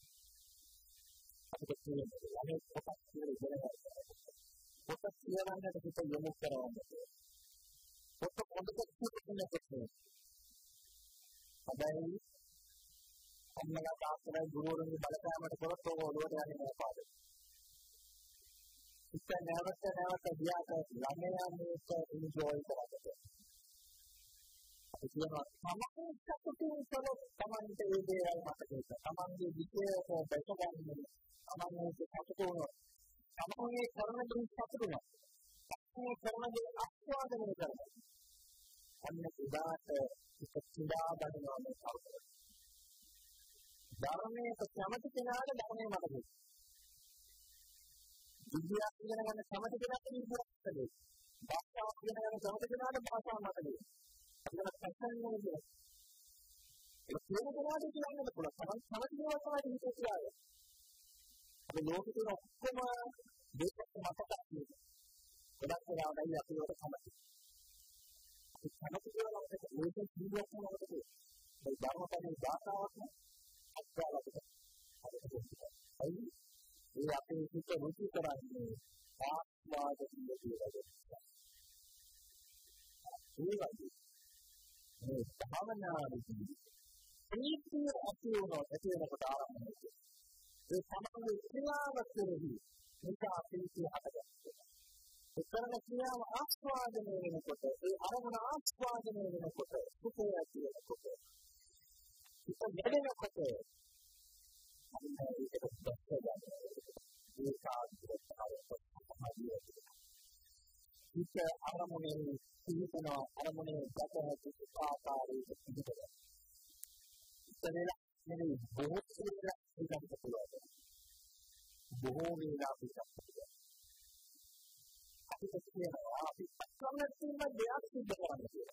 අපිට කියන්නේ අනේ කොටස් කියලා ඉගෙන ගන්න. කොටස් කියනකට පිට යොමු කරනවා. කොටස් හොඳට කියන්නට. හැබැයි අම්මලා තාත්තලා ගුරුවරුන්ගේ බලපෑමට කරොත් ඕක ඔළුවට යන්නේ නැහැ පාඩේ. ඉතින් නැවත ගියාට ළමයා මේක එන්ජොයි කරගන්න. අපි කියනවා සමහර සතුටින් කරොත් තමන්ට ඒ දේවල් මතක වෙනවා. තමන්ගේ විචයක දැකගන්න. තමන්ගේ සතුට වුණොත්. තමන්ගේ කරන දේ සතුට වෙනවා. තමන්ගේ කරන දේ ආස්වාදනය කරනවා. අන්න උදාට එක සිතා ගන්නවා මේ කවුරුද? ධර්මයේ කැමති කෙනාට ධර්මයේ මතක වෙනවා. විද්‍යාව ඉගෙන ගන්න කැමති කෙනාට විද්‍යාව මතක වෙනවා. භාෂාව ඉගෙන ගන්න කැමති කෙනාට භාෂාව මතක වෙනවා. අපිට පැත්තන්නේ නේද? ඒක කියන කෙනාට කියන්න පුළුවන්. කැමති කෙනා තමයි හිතේ කියන්නේ. අපි ලෝකෙ තියෙන ඔක්කොම දෙයක් මතක තියෙනවා. ගොඩක් වෙලාවයි අපි ඒකට කැමති. අපි කැමති කියලා අපිට මේක ජීවිතයක් මොනවද? ඒ ධර්මපදයේ භාෂාවක් නේ. අයි ඒ අපේ හිත රුචි කරන්නේ ආස්වාද පිළිබඳව. ඒ වගේ මේ භාවනාවේදී ප්‍රීතිය ඇති වෙනකොට ආරම්භ වෙනවා. ඒ සමග ක්‍රියාව කෙරෙහි මේක ප්‍රීතිය හදගන්නවා. ඒ කරන ක්‍රියාව ආස්වාදනය වෙනකොට ඒ අරමුණ ආස්වාදනය වෙනකොට සුඛය ඇති වෙනකොට ඒක වැඩෙනකොට ඒක අරමුණේ සිහිතන අරමුණේ ගැටහැකි ආකාරයේ පිළිබඳව. ඉතලෙලා නෙවෙයි බොහෝ වෙලා ඉඳන් පුළුවන්. බොහෝ වෙලා ඉඳන් පුළුවන්. අපිට කියනවා අපි අකමැතිම දෙයක් සිද්ධ කරන්න කියලා.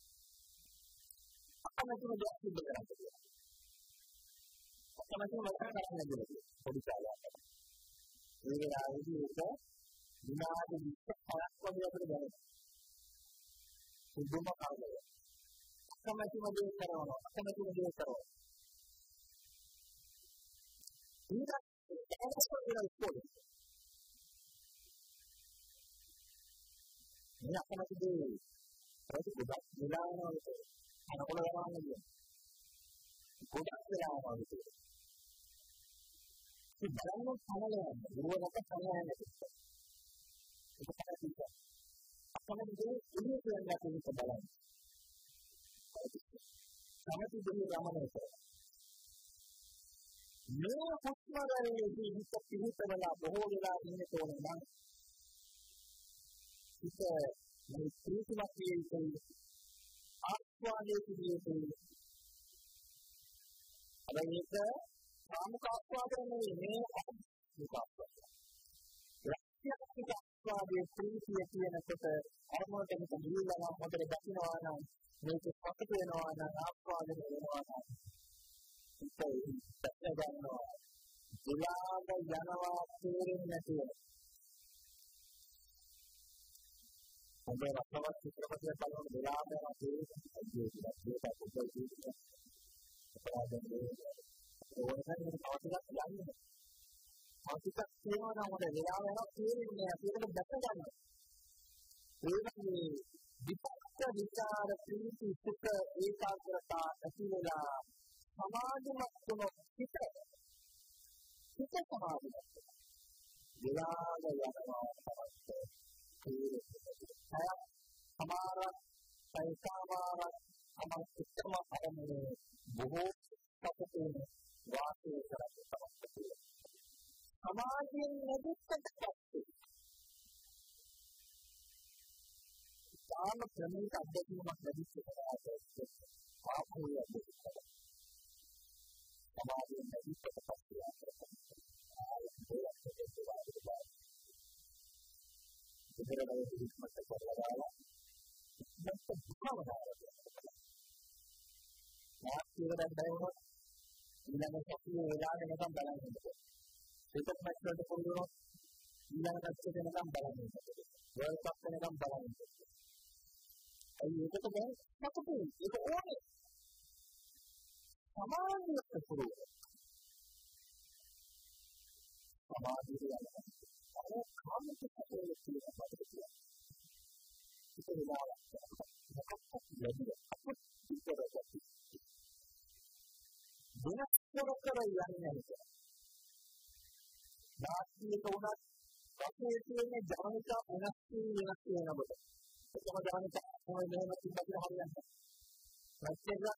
අකමැතිම දෙයක් සිද්ධ කරන්න කියලා. අකමැතිම වැඩ කරන්න කියලා. පොඩි කාලයක්. ඒ වෙලාවේදී ඒක විනාඩි 20ක් වගේ අපිට දැනෙනවා. පුදුම කාලයක්. අකමැතිම දේ කරනවා. ඊට මේ අකමැතිදී ප්‍රති ගොඩක් වෙලාවනවා විතර අනකොල ගමන්නේ කියන්නේ ගොඩක් වෙලාවනවා විතර ඒ බලන්න කලලයන් දුරකට කලයන් නැතිව අකමැතිදී ඉන්නේ කියන්නේ කොහොමද බලන්න සමති දෙවි රමණය මේ හුස්මරලේදී හිත පිහිටවලා බොහෝ වෙලා ඉන්න තෝරන නම් හිත මේ ප්‍රීතිමත් වේදී ආස්වාදයේ පිළිදී අරයේක සාමුක ආස්වාදයේ මේ ආස්වාදය ලක්ෂ්‍ය ආස්වාදයේ ප්‍රීතිය කියනකොට අරමුණට හිත ගිහිල්ලා හොඳට දකින්නවා නම් මේක පොකට වෙනවා නම් ආස්වාදය වෙනවා නම් ඉතින් පැත්ත ගන්නවා විලාද යනවා තේරෙන්නේ නැතිව ඔබ රසවත් චිත්‍රපටයක් බලන විලාද යනවා තේරෙන්නේ ඒක පොඩ්ඩක් කියන්න ඕනනම් තවටික් යන්නේ තවටික් කියනවා නම් ඔබ විලාද යනවා තේරෙන්නේ නැහැ ඒක දැක ගන්නවා ඒකනේ විපක්ෂ විචාර ප්‍රීති සුඛ ඒකාග්‍රතා ඇති වෙලා සමාධිමත් වුණ හිත සමාධිමත් විලාද යනවා තමයි සමාර සයිසමාර අමස්තම අරමුණේ බොහෝ සතුටින් වාසය කරන්නේ සමාධියෙන් නැතිවෙච්ච සාම ප්‍රමිත අධ්‍යක්ෂකමක් ලැබිච්ච කරාට ආපෝය සමාධියෙන් නැතිවෙච්ච පස්සේ ඉතරේ හිස්මත් කරලා නැත්නම් නාස්තිවරක් බැලුවොත් ඊළඟ සතියේ වෙලාවෙ නිකන් බලන්න ඕනේ. ඒකත් මැච්වලට පොදුනොත් ඊළඟ සතියේ නිකන් බලන්න ඕනේ. වර්ල්ඩ් කප් එක නිකන් බලන්න ඕනේ. අයි ඒකට දැන් මොකද ඒක ඕනේ. සමාධියට පුරුදු. සමාධිය යනවා. අර කාමික සැපේ කියන පදේ. ඒක විලාවක්. මොකක්ද ලැබෙන්නේ? අපිට ඉතරක්. වෙනස් කර යන්නේ නැහැ. නාස්තික උනත් අපේ තියෙන ජවනික වෙනස් වෙනකොට එකම ජවනික මොකද මෙහෙම තිබ්බද හරියන්නේ නැහැ. ප්‍රත්‍යක්ෂ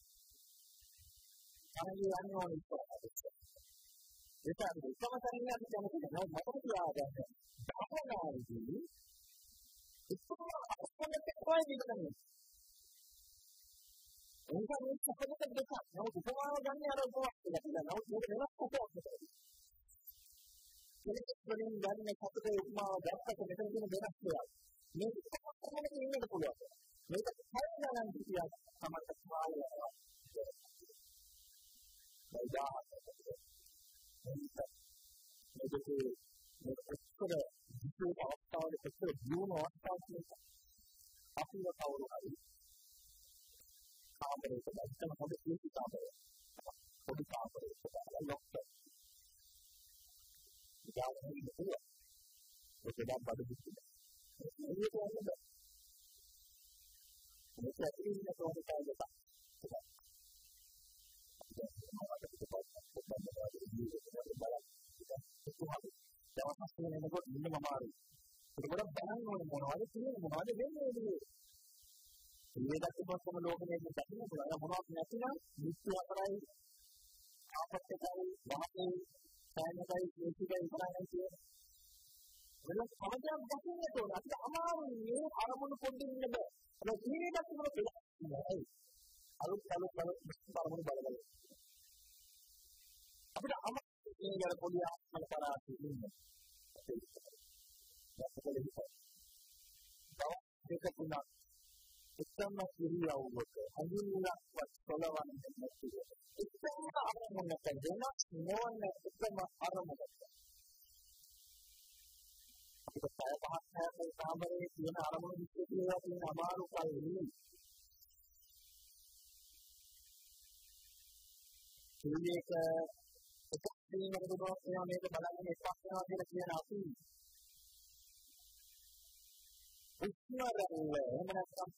අරගෙන යන්න ඕනේ ඉස්සරහට. ඒක අර එකම තැනින් අපි කැමති නැහැ මොකද කියාගන්න. භාවනාවේදී ඉස්සරහ අස්පන්නට කොයි විදිහටද? ඒක මේ සපකට දෙකක්. නමුත් උපමාව ගන්න අර උපමාවක් කියලා. නමුත් මේක වෙනස් කොටයක් නෙවෙයි. කෙනෙක් වලින් ගන්න සපකට උපමාව දැක්කට මෙතන තියෙන වෙනස් දෙයක්. මේක කොහොමද ඉන්නද පුළුවන්. මේක හරියනම් කියක් තමයි කාලය. මේකේ මේක කොච්චර විශේෂ අවස්ථාවල කොච්චර දියුණු අවස්ථාවක් අපිව කවුරු හරි කාමරයක දැක්කම හොඳ කීටි කාමරය. පොඩි කාමරයක ලොක්ක. ඉතින් ඒක දැන් බඩු පිටිද. මේක වුණද. මේක ඇතුළේ ඉන්න කොහොමද කාලෙක. දවස් වෙනකොට ඉන්න මමාරු. ඒකට බලන්න ඕනේ මොනවද කියන්නේ මොනවද වෙන්නේ. මේකට කොහොමද ලෝකෙන්නේ දකින්න පුළුවන් මොනවද නැතිනම් මිත්‍ය අපරයි ආපත්තකයි වහකයි සෑමකයි මේකයි ඉස්සරහින් තියෙන වෙනස් සමජයක් දකින්නට ඕන අපිට අමාරුයි මේ අරමුණු පොඩ්ඩින් ඉන්න බෑ ඒක ජීවිතයක් තුළ අලුත් අරමුණු බලන්න අපිට අමාරුයි මේ පොඩි ආත්මල කරාටි ඉන්න ඒක තුනක් උත්තම කිරියවුවක අඳුනක්වත් සලවන්නේ නැතිව උත්තම අරමුණක වෙනස් නොවන උත්තම අරමුණක අපිට පහක් කාමරයේ තියෙන අරමුණු විශ්ලේෂණය කියන අමාරු කල්ලි මේක ස්ක්‍රීන් එකට දුවනවා මේක බලන්න එකක් වෙනවා කියලා කියන අපි උස්මරල්ල එහෙම නැත්නම්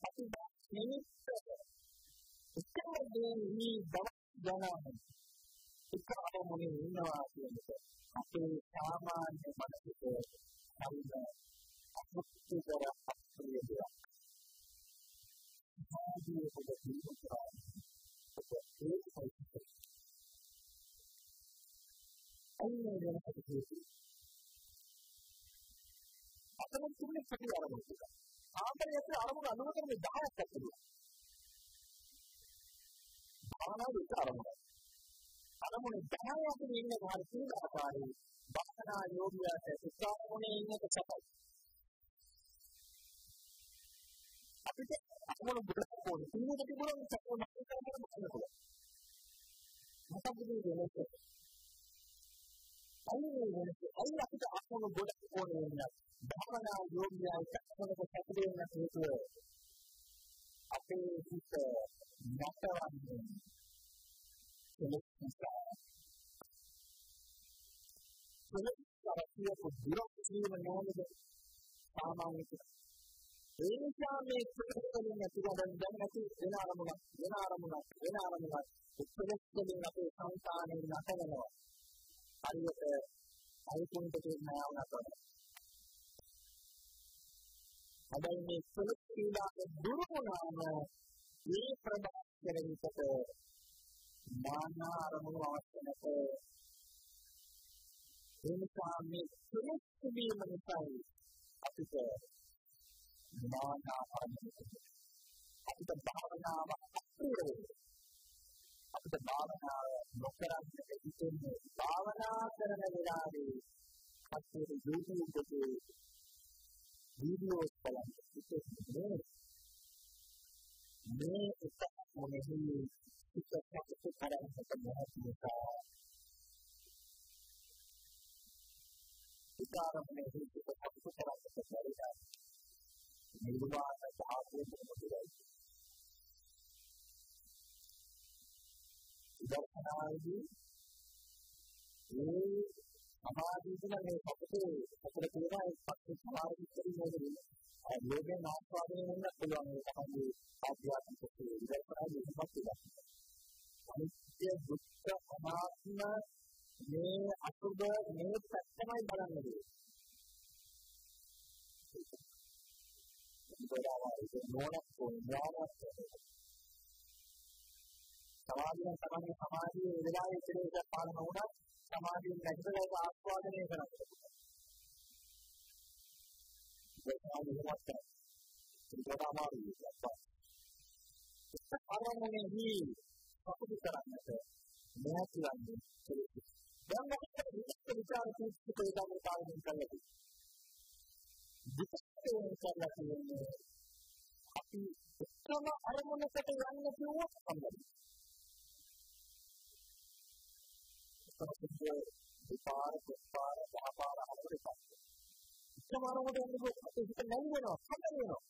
ප්‍රතිබද්ධ නිමිත්ත එකමදී එක අරමුණේ ඉන්නවා කියන එක අපේ සාමාන්‍ය මනසට හරිම අපුත්තර අප්‍රිය දෙයක්. ආදී පොඩි දෙයක්. අන්නේ වෙනකොට කියන්නේ අපේ තුනේ ප්‍රති අරමුණ එක. ආන්තරයට අරමුණ අනුමතන මේ 10ක් ඇතුළේ. භාවනාවේ අරමුණ. අරමුණ 10ක් ඇතුළේ ඉන්න කාර්ය සීලාකාරී භාවනා යෝගියාට උත්සාහෝනේ ඉන්නක සපයි. අපිට අරමුණ බුලක් ඕනේ. ඉන්නක තිබුණොත් සපෝන කරන්න පුළුවන්. මොකක්ද වෙන්නේ? අයි අපිට අරමුණ බුලක් ඕනේ නේද? භාවනා යෝගියාට අරමුණක සැකදෙන්න හේතුව අපේ හිත නැතරන්නේ සරසිය පුදුරක් ජීවන නෝනද සාමාන්‍ය ඒ නිසා මේ ප්‍රතිපදින නැතිවම දැන් නැති වෙන අරමුණක් උත්තරයෙන් අපේ සංකාණේ නැතනවා හරියට අයිතුන්ට දෙන්නා වුණාට හැබැයි මේ සුළුකීලා දුරු වුණාම මේ ප්‍රබෝධකරණයට මානා අරමුණු අවශ්‍ය නැත. ඒ නිසා මේ සුළුකීම නිසා අපිට මානා අරමුණු අපිට භාවනාව අපිට භාවනාව නොකරන්න ඉතින්නේ භාවනා කරන වෙලාවේ අපේ YouTube එකේ videos බලන්න ඉතින්නේ මේ එකක් මොනේහි ඉස්සරහට කරන්නේ නැහැ. ඉතාලමනේ ඉස්සරහට කරන්නේ නිර්වාණ ධාතුවේ මොකදයි? ඉදර්ශනාදී මේ සමාධියන මේ අපේ අපේ තියෙන එක්ක සමාධිය කියන්නේ යෝගයෙන් ආස්වාදනය වෙන්න පුළුවන් ඒ තමයි ආධ්‍යාත්මික ඉදර්ශනාදී ඉස්සරහට අනිත්‍ය දුක්ඛ අනාත්ම මේ අසුබ මේ පැත්තමයි බලන්නේ. ඒක නෝනක් සමාධියෙන් තමයි සමාධියේ වෙලාවේ ඉතිරි එකක් පාලන වුණා සමාධියෙන් නැතිවෙලා ආස්වාදනය කරනවා. ඒක ආනිවත් ඒක අමාරුයි. අරමුණෙහි කපුටි කරන්නට නැතිවන්නේ දැන් මොකද විචාර කුස්සිතේ තමයි පාලනය කරන්නේ. විචාරයෙන් කරලා කියන්නේ අපි එකම අරමුණකට යන්න කිව්වොත් සම්බන්ධයි. විපාර අපිට සමානවට යනකොට අපිට හිත නැති වෙනවා සම්බන්ධ වෙනවා.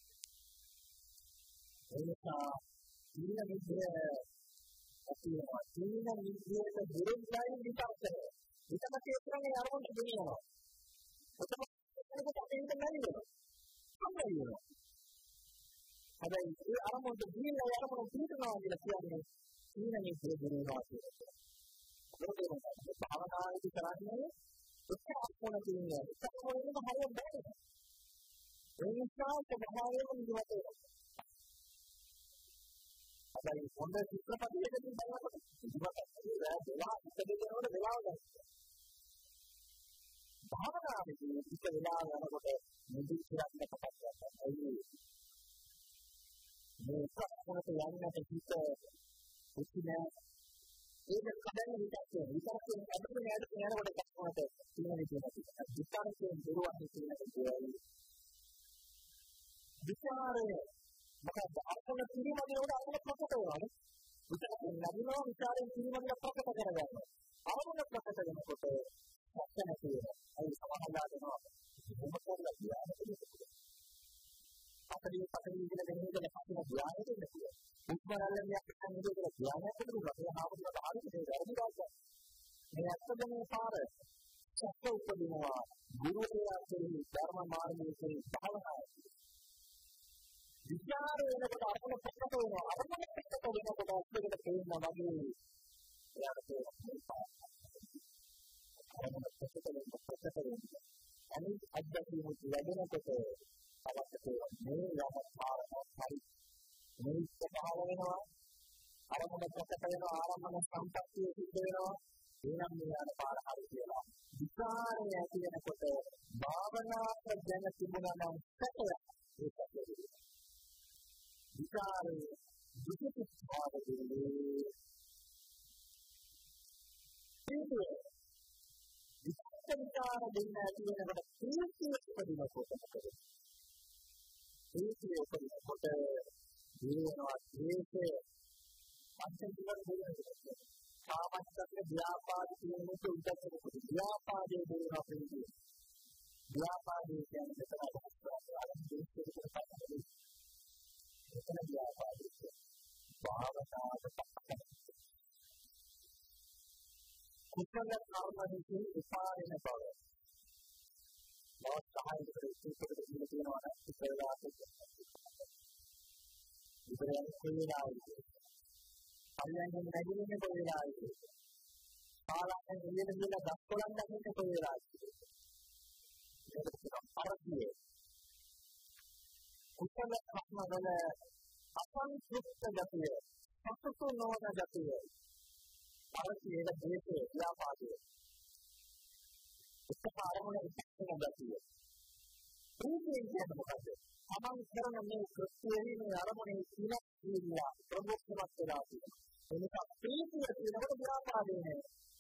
එනිසා ඉන්න විදිය අපිනවා ඉන්න විදියට විරුද්ධයි විපාකය. විපාකයේ කියන්නේ අරමුණට ගෙනියනවා. එතකොට අපිට නැති වෙනවා. සම්බන්ධ වෙනවා. හැබැයි ඒ අරමුණට ගිහිල්ලා අරමුණ පිටනවා කියලා කියන්නේ ඉන්න විදිය විරුද්ධවා කියලා. ඒක භාවනාවේදී කරන්නේ එක අරමුණක ඉන්නේ. ඒක මොනවද හරියට බෑ. ඒ නිසා ස්වභාවයෙන්ම ජීවත් වෙනවා. හැබැයි හොඳ චිත්‍රපටයකදී බලනකොට ජීවත් වෙලා ඉස්සෙල්ලා වෙලාව ගන්න. භාවනාවේදී ඉත වෙලාව යනකොට මුදි කියන්න පටන් ගන්නවා. මේ සක්මනට යන්නට හිත උත්නේ ඒක කඩන විතරක් අපිට යනකොට සක්මනට තියෙන විදිහට විස්තරයෙන් දරුවන් කියන විචාරය මොකද අර්ථන පිළිමදේ උඩ අරමුණ ප්‍රකට වෙනවා. විචාරයෙන් ලැබෙනවා විචාරයෙන් පිළිමදේ ප්‍රකට කරගන්නවා. අරමුණ ප්‍රකට වෙනකොට සත්‍ය නැති වෙනවා. ඒ සමහරවල් දෙනවා. මොකක්ද කියන්නේ? අපේ පතේ ඉඳලා දෙන්නේ අපිට ධ්‍යානෙට නෙමෙයි. උත්තරල්ලෙන් යන්න කියන්නේ කියලා ධ්‍යානයක් තිබුණා. ඒ ආවුරුද්ද ආරම්භයේ වැඩි දායක. මේ අත්දැකීමේ පාර සත්‍ය උපදිනවා ගුරුවරයා කෙරෙහි ධර්ම මාර්ගයේ කෙරෙහි භාවනාව විචාර වෙනකොට අරමුණ ප්‍රකට වෙනවා අරමුණ ප්‍රකට වෙනකොට අපිට තේරෙනවා වගේ යාට තේරෙනවා අරමුණ ප්‍රකට වෙනවා අනිත් අත්දැකීම් ලැබෙනකොට අවශ්‍ය මේ යහපාරක් හරි මේ පහළ වෙනවා අරමුණ ප්‍රකට වෙනවා ආරම්භන සම්පත්තිය සිද්ධ වෙනවා එනම් මේ යහපාර හරි කියලා විචාරය ඇති වෙනකොට භාවනාව දැන තිබුණා නම් සැකයක් ඒකයි විචාරයේ විචිකිච්ඡාවදී විචාර දෙන්න ඇති වෙනකොට ප්‍රීතිය උපදිනකොට ප්‍රීතිය උපදිනකොට දිනනවා ද්වේෂය පංචේන්ද්‍රිය දෙන්නේ සාමච්ඡක ව්‍යාපාද කියන්නේ උද්දච්ච ව්‍යාපාදයේ දෙනවා ප්‍රීතිය ව්‍යාපාදයේ කියන්නේ එතන ව්‍යාපාදයේ භාවනාවට කුසල කර්මදී උපායන බව අවස්ථාවේ ඉතිරියට තියෙනවා නම් ඉස්සරහට ඉතිරියන් කොයිලායි පරියන්ගෙන් නැගිටින්නේ කොයිලායි පාලකෙන් එළියට ගිහලා දක්කොලන් දකින්නේ කොයිලායි අරතියේ කුසල කර්මවල අපංචුක්ත ගතිය සතුටු නොවන ගතිය අරතියේ දේශේ ව්‍යාපාදයේ උපකාරවල ඉස්සෙන ගතිය ප්‍රීතියෙන් කියන්නේ මොකද තමන් කරන මේ කෘත්‍යයේ මේ අරමුණේ ඉලක්ක කියලා ප්‍රමුඛවත් වෙලා තියෙනවා එනික ප්‍රීතිය කියනකොට ව්‍යාපාදේ නෑ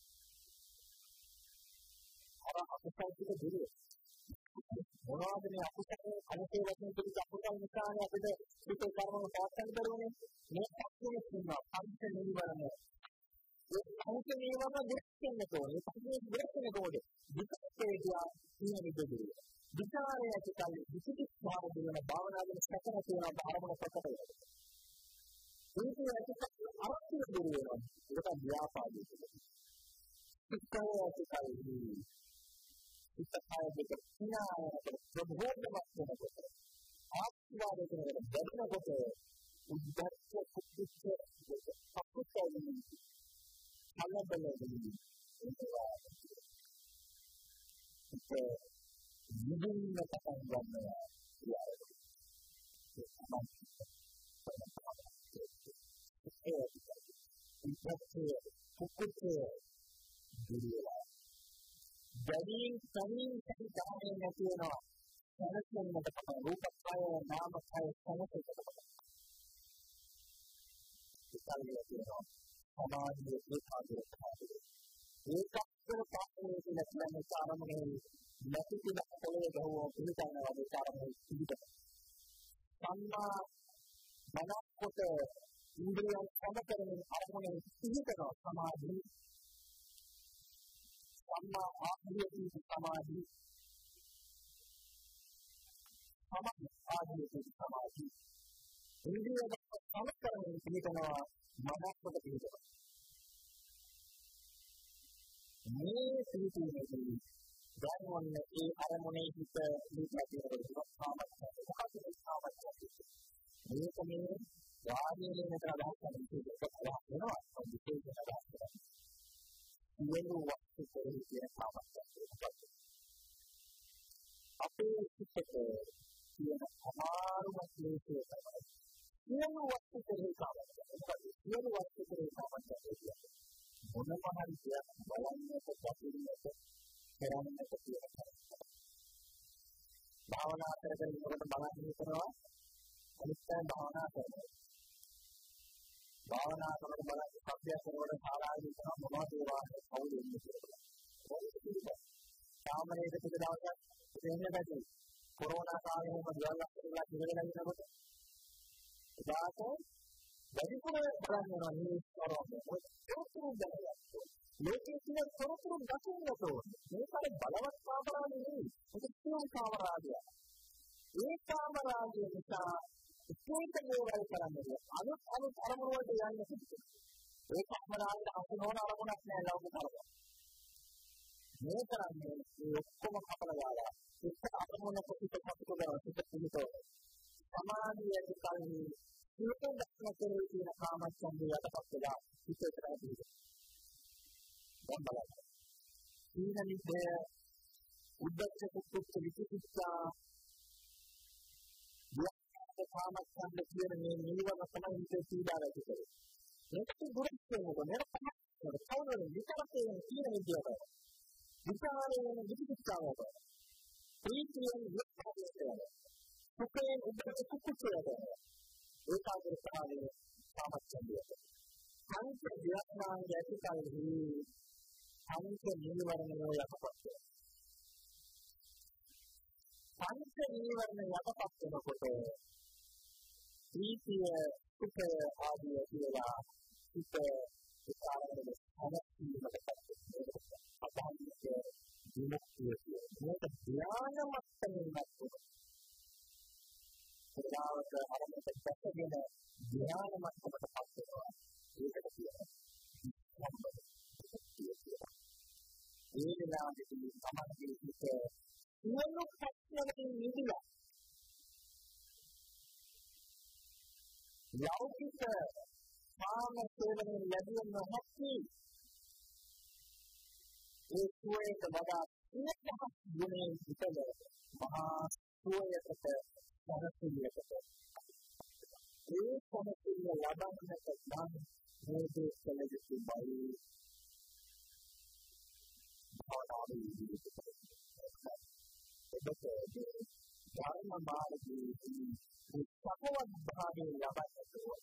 අර අපසයිතික දුරිය මොනවද මේ අකුසලයේ අනිතේ වශයෙන් පිළිගත් අකුසල නිසානේ අපිට පිටේ කර්මවල පවත්වන්න බැරුනේ මේ පස්සේ තියෙනවා පංච නීවරණ ඒ පංච නීවරණ දෙකෙන් තෝරේ පස්සේ දෙකෙන් තෝරේ විකල්පේ කියන විදිහට විචාරය ඇතිකල් විචිකිච්ඡාව දෙන භාවනාවෙන් සැකන තියෙන ආරම්භන ප්‍රකට වෙනවා ඒක ඇතිකල් අරක්ෂිත දුර වෙනවා ඒක ව්‍යාපාදයේ සිතය ඇතිකල් ඉස්සහාය දෙක සිනායකට ප්‍රබෝධමත් වෙනකොට ආස්වාදයෙන් බැඳෙනකොට උද්දච්ච කුච්ච අපුතයි කලබලයි ඒක නිදින්න පටන් ගන්නවා දැඩියෙන් තනින් තනි ගානේ නැති වෙනවා සැලසෙන්නට තමයි රූපය නාමය සමතේකට ඉස්සල්ලිය කියනවා සමාධියේ ඒකාග්‍රතාවය ඒකස්තර පාඩේ කියලා කියන්නේ ආරම්භයේ නැති කියලා පොළේ ගහුවා පිළිගන්න වගේ ආරම්භයේ පිළිගන්න සම්මා මනස්කොට ඉන්ද්‍රියයන් සමතරමින් අරමුණේ පිළිගනවා සමාධිය සම්මා ආධියති සමාධි සමාධි ඉන්ද්‍රිය සමතරමින් පිළිගනවා මනස්කොට පිළිගනවා මේ පිළිතුරේදී දැන් වන්න ඒ අරමුණේ හිත නිතරම සාමර්ථ්‍යය මේක මේ වාදයේ නතර අදහස් කරන එක වෙනවා විශේෂ අදහස් කරනවා සියලු වස්තු කෙරෙහි තියෙන සාමර්ථ්‍යය අපේ සිතේ තියෙන අමාරුම ක්ලේශය තමයි සියලු වස්තු කෙරෙහි සාමර්ථ්‍යය සියලු වස්තු කෙරෙහි සාමර්ථ්‍යය මොනම හරි දෙයක් බලන්නට කැපෙන්නට කරන්නට තියෙනවා භාවනා කරගෙන ඉන්නකොට බලන්න හිතනවා අනිත්‍ය භාවනා කරනවා භාවනා කරනකොට බලන්න සත්‍යය කරනකොට සාරායි කරන මොනවද ඒවාට කවුද ඉන්නේ කියලා සාමාන්‍යයෙන් පිට දවසක් ඉන්නේ නැති කොරෝනා කාලේ මොකද ගාලා ඉඳලා ඉන්නකොට එදාට වැඩිපුර බලන්න යනවා මේ කරන්නේ ඒක දැනගන්න මේකේ තියෙන තොරතුරු දකින්නට මේකේ බලවත් කාමරාගය නෙවෙයි ඒක තියෙන කාමරාගය ඒ කාමරාගය නිසා ඒක නෝවල් කරන්නේ අනුත් අරමුණ වලට යන්නේ ඒ කාමරාගයට අසුනෝන අරමුණක් නෑ ලෞකික අරමුණ මේ කරන්නේ මේ ඔක්කොම කපලා දාලා එක අරමුණක පිටපත් සමාධිය ඇති කල්හි සිතෙන් දක්න කෙරෙහි තියෙන කාමච්ඡන්දය යටපත් වෙලා හිතේට ඇතිවෙනවා. දැන් බලන්න. සීන නිද්දය, උද්දච්ච කුච්ච විචිකිච්ඡා, යක්ඛ කාමච්ඡන්ද කියන මේ නීවරණ තමයි හිතේ පීඩාව ඇති කරන්නේ. මේක දුරස් වෙනකොට මේක තමයි කවුරුන් විතරයෙන් සීන නිද්දයට. විචාරයෙන් විචිකිච්ඡාවට. ප්‍රීතියෙන් විචාරයට. සුඛයෙන් උද්දච්ච කුච්චයට. ඒකාග්‍රතාවයේ කාමච්ඡන්දයට. අන්ත විඥානය ඇති කල්හි අන්ත නීවරණය යටපත් වෙනවා. අන්ත නීවරණ යටපත් වෙනකොට ප්‍රීතිය සුඛය ආදී කියලා සිත විකාරවල අනත්ීමකටපත් වෙනවා. අපාදික විමුක්තිය මේක ධ්‍යාන මට්ටමින් නැත්නම් ඒවාට අරමුණට දැකගෙන ධ්‍යාන මට්ටමටපත් වෙනවා. ඒකට කියනවා ඒ වෙලාවේදී සමාධියේ සිට සියලු පැත්තකින් නිදිලා ලෞකික කාම සේවනයේ ලැබෙන හැකි ඒ සුවයට වඩා සියයක් ගුණයෙන් පිටව මහා සුවයකට සරසිලියකට ඒ සමසිලිය ලබන්නට නම් මේ දෙකල යුතුයි. භාවනාවේ ඉදිරියට ධර්ම මාර්ගයේ සකවත් භාවයේ ලබන්නට ඕන.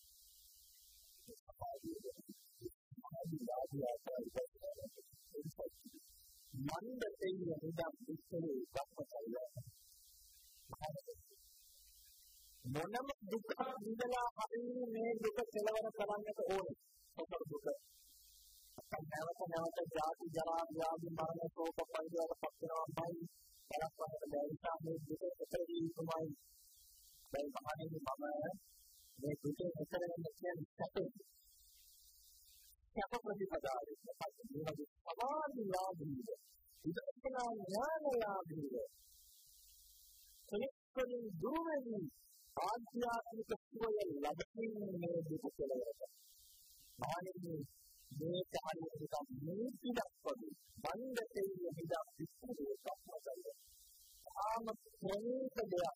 මන්දතේ නිදම් ඉස්සෙල්ලා ඉස්සල්ලා මොනම දුක විඳලා හරිනේ මේ දුක කෙලවර කරන්නට ඕනේ. ඒක දුක. නැවත ජාති ජරා ව්‍යාධි මරණ ශෝක පරිදේව පස්සනවායි බලපෑමට බැරිසා මේ දුක උපදී තමයි. දැන් මහණෙනි මම මේ දුකෙන් එතර වෙන්න කියන්නේ සැපේ. සැප ප්‍රතිපදාවේ සත්‍යයේ සමාධි ලාභීව විදර්ශනා ඥාන ලාභීව කෙනෙක්ගෙන් දුරවෙන්නේ ආධ්‍යාත්මික සුවය ලැබෙන්නේ මේ දුක කෙලවරට. මහණෙනි මේ කාර්යයක නීතියක් වගේ බන්ධකේ හිදා විශ්වයේ සම්පූර්ණයි. ආම ප්‍රණීත දෙයක්.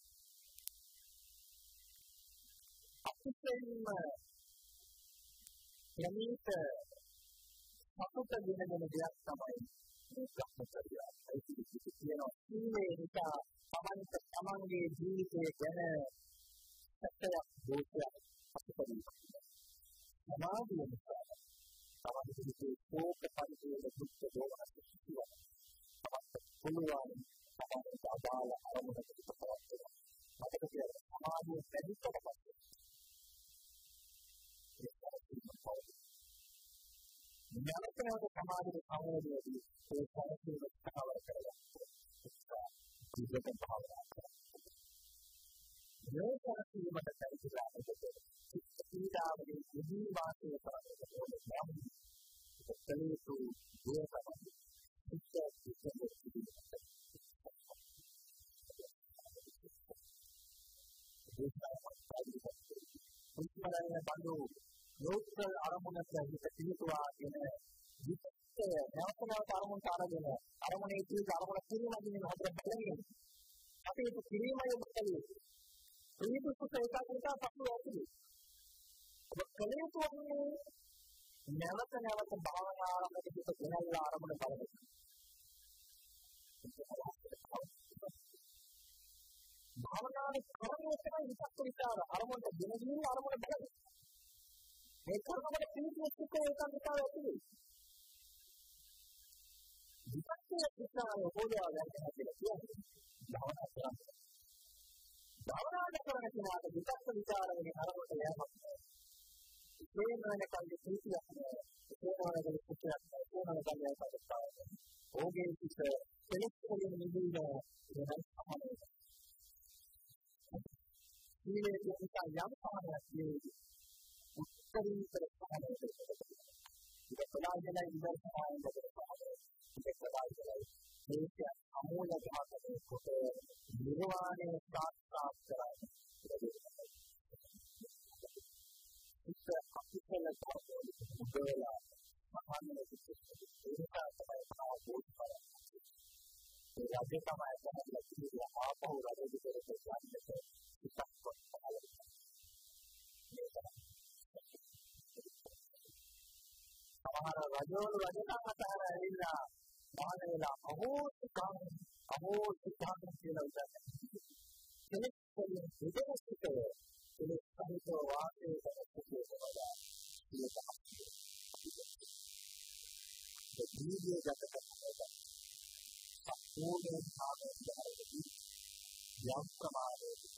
අපිටම ප්‍රණීත සතුට දෙන දෙයක් තමයි මේ භ්‍රමචර්යය. ඒක කියනවා සීලේ නිසා තමන්ගේ ජීවිතයේ ගැන සත්‍යයක් දෝෂයක් අපිට සමාධිය නිසා තමන්ගේ ජීවිතේ කෝප පරිදේව දුක් දෝෂ සිදුවන පුළුවන් තමන්ට අදාළ අරමුණකට පවත් වෙනවා. මතක තියාගන්න සමාධිය පැහැදිලිවට පස්සේ ඥානකරක සමාධියේ සමෝධයේදී ඒ සාධිත ස්ථාවර කරගන්නවා. ඒක භාවනා කරනවා. මේ කාර්යීමට පරිචිලා පීඩාවලින් නිදි වාසය කරනකොට නම් එතනතු දුරකම ලෝකල් අරමුණක් හිත පිළිතුවාගෙන විචක්ෂය නැවතනවත අරමුණට අරගෙන අරමුණේ තියෙන අරමුණ කිරීමකින් හතර බලන්නේ අපි ඒක කිරීමයි ඔබකලිය ප්‍රීතිසුඛ ඒකාග්‍රතාව පසු ඇති ඔබ කලේතුවන්නේ නැවත භාවනා ආරම්භක හිත ගෙනල්ලා අරමුණ බලන්න භාවනාවේ කරන්නේ තමයි විචක්ෂ විචාර අරමුණට ගෙන ගිහින් අරමුණ බලන්න මේ කර්මවල ප්‍රීතිසුඛ ඒකාග්‍රතාව ඇති විචක්ෂ විචාර හොදා ගන්න හැකියාව කියන්නේ භාවනා කරන්නේ භාවනා කරන කෙනාට විචක්ෂ විචාර වලින් අරමුණට යෑමක් ඒ මොනකන්ද ප්‍රීතියක් නෑ ඒ මොනකන්ද සුඛයක් නෑ ඒ මොනකන්ද සතුටක් ඕගේ කිස කෙලෙස්වලින් නිදින වෙනස් සමානයි ඊළඟ යම් සමානයක් නෙවෙයි උත්තරීතර සමානයක් ඒක ප්‍රායෝගිකව ඉවර්තනය කරනවා මේක අමූලතාවයේ කොට නිර්වාණය සාක්ෂාත් කරගන්න. ඒක අපිටල කරපොලි උදේලා මහන්නේ ඒකා තමයි ආපෝත් කරන්නේ. ඒ රජේ තමයි තමයි කියලා ආපහු රජේ දෙකට යන්නේ. ඉස්සක් කොටලා. සමහර රජවරු රජකම් අතහැර ඇවිල්ලා මහාන වෙලා අහෝසිකම් කියලා උදැයි. කෙනෙක් කියන්නේ විදේශිකය කෙනෙක් සහිතව වාසය කරන කෙනෙකුට ඒ ජීවිතය ගත කරනවා. සම්පූර්ණ සාධකයන්දී යම් ප්‍රමාණයකට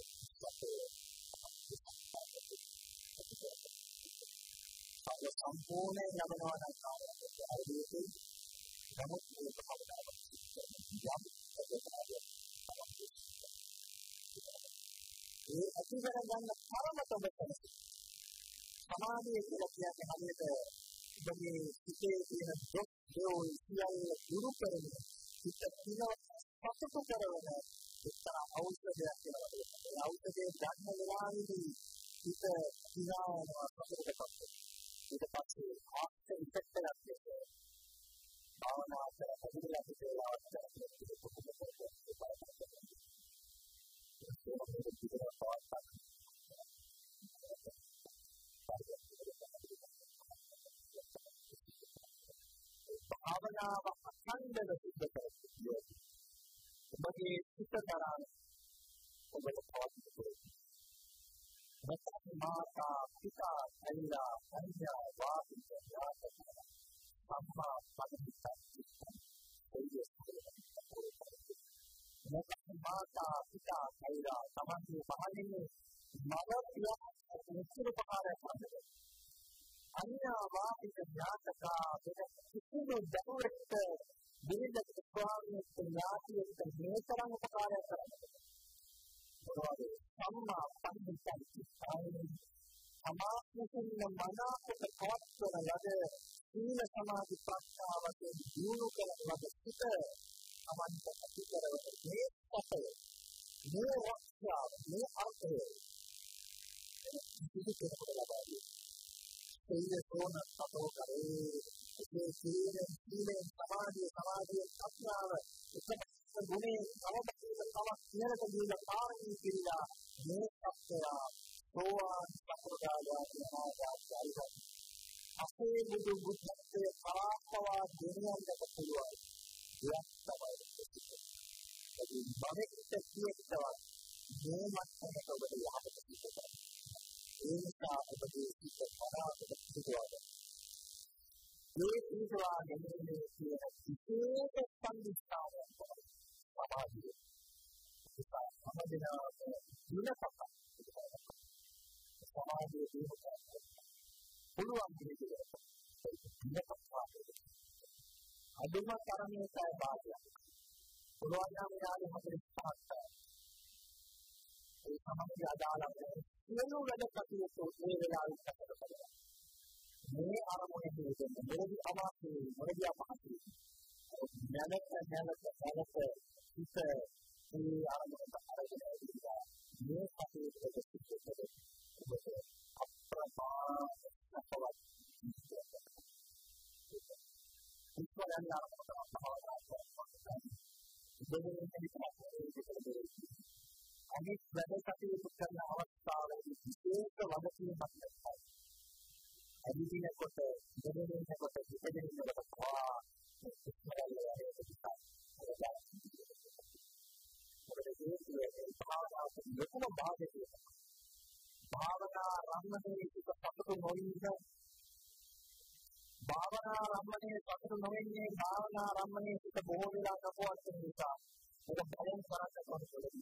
සම්පූර්ණ ලබනවා නම් කාර්යයේ නමුත් මේක කවදාවත් ඒ අතිවර ගන්න පරමතම සමාධිය කියලා කියන්නේ හරියට ඉබේ සිිතේ තියෙන දුක් දෝල් සියල්ල දුරු කරන සිත පිනව සතුටු කරන එක්තරා ඖෂධයක් කියලා වගේ. ඒ ඖෂධයේ ගන්න වෙලාවේදී සිත පිනවනවා සතුටකට. ඊට පස්සේ ආස්ත ඉෆෙක්ට් එකක් තියෙනවා. භාවනා කරලා කියලා අවස්ථාවක් භාවනාව අඛණ්ඩව සිද්ධ කරගන්න. ඔබගේ සිත තරම් ඔබට පවතින මාතා පිතා අයියා අයියා වාසිත යාතක සම්මා පරිත්‍යාගය මාතා පිතා අයියා සමාධිය පහළින්නේ මව පියා මුචුරු පහරයක් වගේ අයියා වාසිත යාතක දෙක කිසිදු දරුවෙක් බිරිඳට ස්වාමීන් ඥාතියෙක් මේ තරම් උපකාරයක් කරන්නේ සම්මා පරිත්‍යාගය සමාධියෙන් මනාකොට පවත්වන ලද සීල සමාධි ප්‍රඥා වශයෙන් දියුණු කරන ලද සිත සමාධි ප්‍රතිකරව මේ පතේ මේ වක්ෂාව මේ අර්ථය ඉදිරියට ලබාදී සීල සෝන සතෝ කරේ ඒ සීලෙන් සමාධිය ප්‍රඥාව එකම ගුණේ සමබරව තවත් ඉහළට ගිහිලා පාරමී කිරීලා මේ සත්‍යය සෝවාන් සතරදාගාමී අනාගාමී අපේ බුදු බුද්ධත්වයේ පරාස්තවා දෙවියන්ට පුළුවන්. ඒක තමයි බවෙක්ට කියනවා මේ මතකට ඔබට යහපත සිදුවන. ඒ නිසා ඔබගේ සිත පරාසත සිදුවන. මේ සිදුවා ගැනීමේ කියන විශේෂ සම්දිස්ථානයක් තමයි සමාධිය. ඒක සමාධිනාව දිනපත සමාධිය දිනපත පුළුවන් විදිහට අදුම තරමේකයි භාගයක්. පුළුවන් නම් යාලේ 45ක්. ඒ සමාධිය අදාළව සියලු වැඩ කටයුතු මේ වෙලාවට කරනවා. මේ අරමුණේ තියෙන මොළි අමාත්‍ය මොළි අපහසු. නැලක ඉත මේ අරමුණට අරගෙන ඉන්නවා. මේ කටයුතු සිද්ධ කරනවා. අප්‍රමාණ අනිත් වැඩ කටයුතු කරන අවස්ථාවේදී විශේෂ වගකීමක් ලැබෙනවා. අදිනකොට දෙවෙනිකොට ඉපදෙනකොට පවා භාවනා රම්මනේ සිත සතුටු නොවීම භාවනා රම්මනේ සතුටු නොවෙන්නේ භාවනා රම්මනේ සිත බොහෝ වෙලා කපුවත් වෙන නිසා ඒක බලෙන් කරන්නේ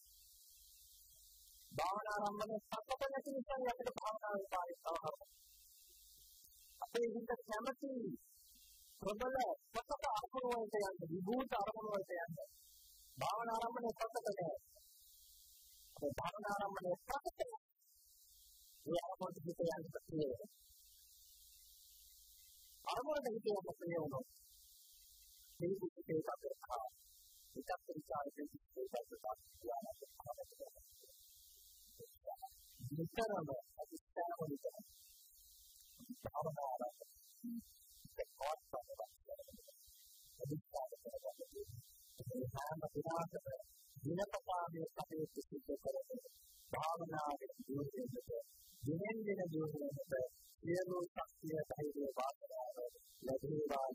භාවනා රම්මනේ සතුට නැති නිසා අපිට භාවනාවේ පාරිස්සමක් අපේ හිත කැමති ප්‍රබල සතත අරමුණු වලට යන්න විභූත අරමුණු වලට යන්න භාවනා රම්මනේ සතුට නැහැ ඒ භාවනා රම්මනේ සතුට ඒ අරමුණට හිත යන්න බැහැ අරමුණට හිත යන්න ප්‍රිය වුණොත් ඒක ඒකේ කතා එකක් විචාරකෙක් ඒකත් නිතරම අතිශයම විතර භාවනාවක් ඒකවත් දිනපතාවේ කටයුතු සිදු කරගෙන භාවනාවේ දියුණුවට දිනෙන් දින දියුණුවට සියලු ශක්තිය ධෛර්ය වාසනාව ලැබේවා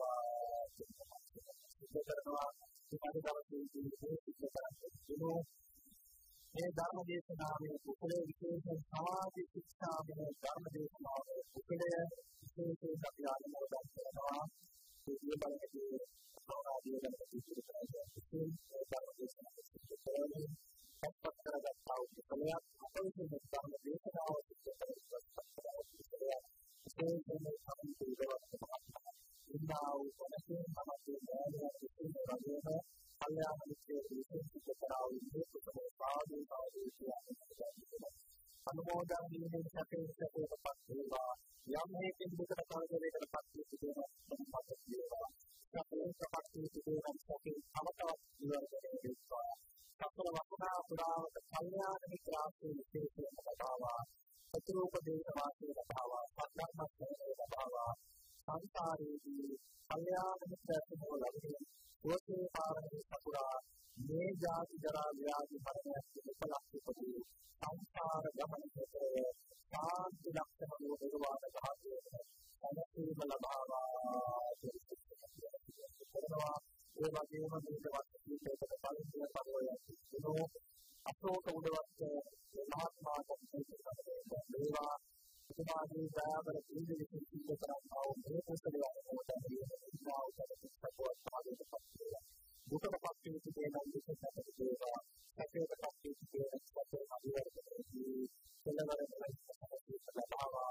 සිදු කරනවා ඉතින් දවසේදී මේ සිදු කරන්නේ මේ ධර්ම දේශනාවේ කුසලයේ විශේෂ සමාධි ශික්ෂාවේ ධර්ම දේශනාවේ කුසලයේ විශේෂ අපි ආරම්භ කරනවා ඒ බලකදී සෝනාදී ගැන විස්තර කරනවා ඉතින් මේ ධර්ම දේශනාවේ සිදු කරන්නේ සත්පත් කරගත්තා වූ කුසලයක් අපේ මේ ධර්ම දේශනාව සිදු කරගත්තා වූ කුසලයක් විශේෂයෙන්ම සම්පූර්ණව ඉන්නා වූ කොනසින් තමයි නෑදෑයන් විසින් රජවන කල්යාණ මිත්‍රයෙකු විසින් සිදු කරා වූ මේ කුසලයේ සාධුතාවය කියන්නේ අනුමෝදන් වීමෙන් සැපේටපත් වේවා යම් හේකින් දුකට කලදරයකට පත් වී සිටින මොහොතක් වේවා සැපේටපත් වී සිටින සැපේ සමතවත් විවර්ධනය වේවා සකල වස්නා පුරාවට කල්යාණ මිත්‍ර ආශ්‍රය විශේෂයෙන් ලබාවා සතරෝපදේශ වාසයේ ලබාවා සත්‍යමත්යේ ලබාවා සංසාරේදී කල්යාණ මිත්‍ර සුඛ ලැබෙන ඔසේ පාරමී සතුරා මේ ජාති ජරා ව්‍යාධි මරණයන් පිටලක්ෂපදී සංසාර ගමනයේ සාන්ති ලක්ෂණ වූ නිර්වාණ ධාතුවේ අනතුරුම ලබාවා කරනවා ඒ වගේම මේකවත් පිළිපෙකට පරිපූර්ණ පරිවර්තනය වෙනෝ අශෝක උඩවත් මහත්මා කොටසේ දේවා සමාධි දායකර පිළිවිසින් සිද්ධ කරනවා මේ කුසලයේ අනුමෝදන් වෙනවා උපදෙස් සපෝත් දුකපත් පිළිපෙදෙන විශේෂ දේවා සැපයටපත් පිළිපෙදෙන සැපේ අධිවර්තනයේදී කෙලවර ලබාවා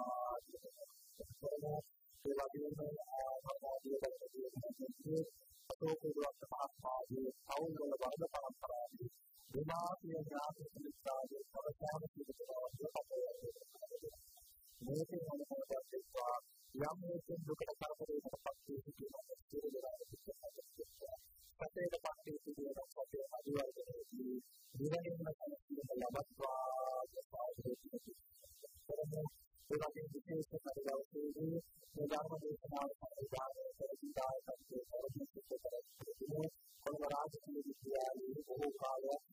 ඒ වගේම සමාධිය දැක්කේ අශෝක උඩවත් මහත්මාගේ අවුල් වල වර්ග පරම්පරාවේ විමාපිය ඥාති සමිතියේ අවසාන පිළිපෙදෙනවා මේකේ මොනවද කියනවා යම් හේතුන් දුකට කරදරයකට පත් වී සිටිනවා සැපයට පත් වී සිටින සැපේ අධිවර්ධනයේදී නිරන්තරව සැලසීම ලබත්වා ඒවාගේ විශේෂ පරිවර්තනයේදී මේ ධර්ම දේශනාව සම්පූර්ණ කරගන්නායි සම්පූර්ණ කොළඹ විද්‍යාලයේ බොහෝ කාලයක්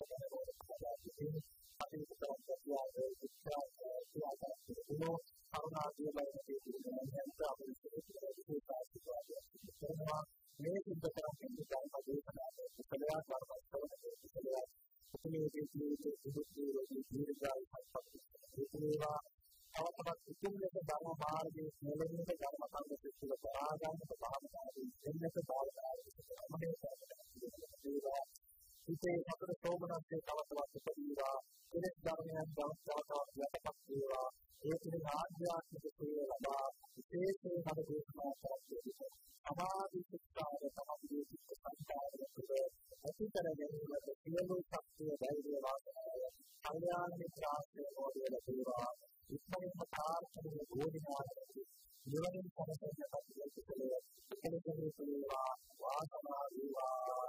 මේ සිද්ධ කරන්නේ ධර්ම දේශනාවේ කුසලයක් වර්ධනය කුසලයේ ජීවිතයේ සුදුසුකම් දීර්ඝායු සම්පූර්ණ අවතවත් උතුම්ලක ධර්ම මාර්ගයේ මෙලෙසින් ධර්ම සංගතික පරාගාමික භාවනාවේ එන්නත භාවනාවේ සම්මේ ඉතේ අපේ සෝමනස්සේ තවතවත් උපදීවා කෙලෙස් ධර්මයන් තවතවත් යටපත් වේවා ඒ තුලින් ආධ්‍යාත්මික සේවය ලබා විශේෂයෙන් අප දේශනා කරන්නේ සමාධි ශික්ෂාව තමයි සංස්කාරය තුළ අතිතර ගැනීමට සියලු ශක්තිය ධෛර්ය වාසනාව කල්යාණ මිත්‍ර ආශ්‍රය හොයලා ලැබේවා ඉස්මරින් ප්‍රාර්ථනා ගෝධිනාදී නිවනින් සමතන කටයුතු කෙලෙස් වේවා වාසනාව වේවා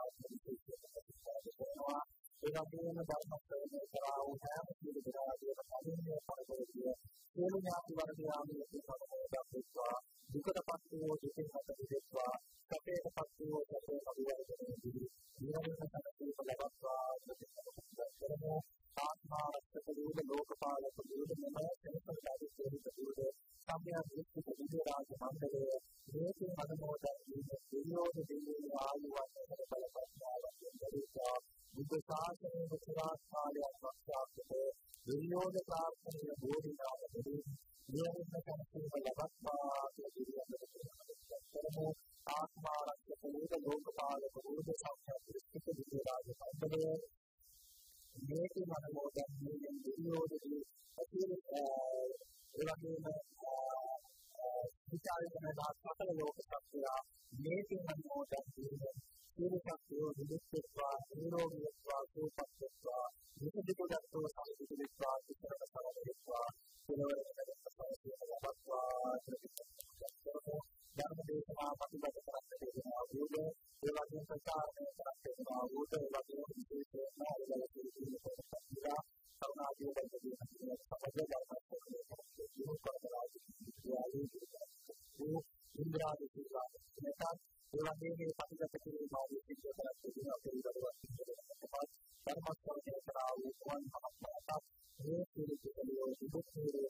ඒ වගේම ධර්ම ශ්‍රවණය කරා වූ හැම පිළිදෙනාගේම කලින්ම පරිපූර්ණ සියලු ඥාති වර්ගයාගේ සමෝදක්වා දුකටපත් වූ දුකින් අතමිදෙත්වා සැපයටපත් වූ සැපේ අභිවර්ධනයේදී නිරන්තර සැපේ ලබත්වා කරමු ආත්මා රක්ෂක ලෝකපාලක දුරම සෙනසුන්ගේ සිරිත සම්‍යක් විච්ඡේද විද්‍යාරාජ මණ්ඩලය මේකේ අනුමෝදන් වීම විනෝද දෙවියන් ආයුවන්තර බලපත්‍රාවක් බුද්ධ ශාසනයේ පුරාත් කාලයක් වස්තාවකට විනෝද ප්‍රාර්ථනීය බෝධිනාමදී නියමිත සංකල්ප ලබත්වා කරමු ආත්මා රක්ෂක ලෝකපාලක බුද්ධ සම්‍යක් විච්ඡේද විද්‍යාරාජ මණ්ඩලය මේකේ අනුමෝදන් වීම විනෝදදී එවැගේම විචාරකයන් සකල ලෝක සත්‍යය මේකේ අනුමෝදන් වීම සියලු සත්‍යෝ විදුක්වා නිරෝගීත්වා සෝපත්වා විසුද්ධිකත්ව සම්පූර්ණත්වා විතරක සමදෙත්වා කෙලවරකට සම්පූර්ණ ලබත්වා ධර්ම දේශනා ප්‍රතිබද්ධ කරන්න තියෙනවා වූද ඒ වගේම ප්‍රචාරණය කරන්න තියෙනවා වූද ඒ වගේම විශේෂයෙන්ම අරගල පිළිතුරු කොටසක් කරුණාදී දෙකකින් සමග ධර්මස්වරූපයේ දිනු කරලා ඉන්ද්‍රාදී සිල්වා නැත්නම් ඒ වගේ මේ ප්‍රතිගත කිරීම ආදී සිද්ධ කරලා තියෙනවා පිළිබඳව ධර්මස්වරූපයේ කරා වූ වන් මහත්මයාට මේ පිළිතුරු දුක්ඛයේ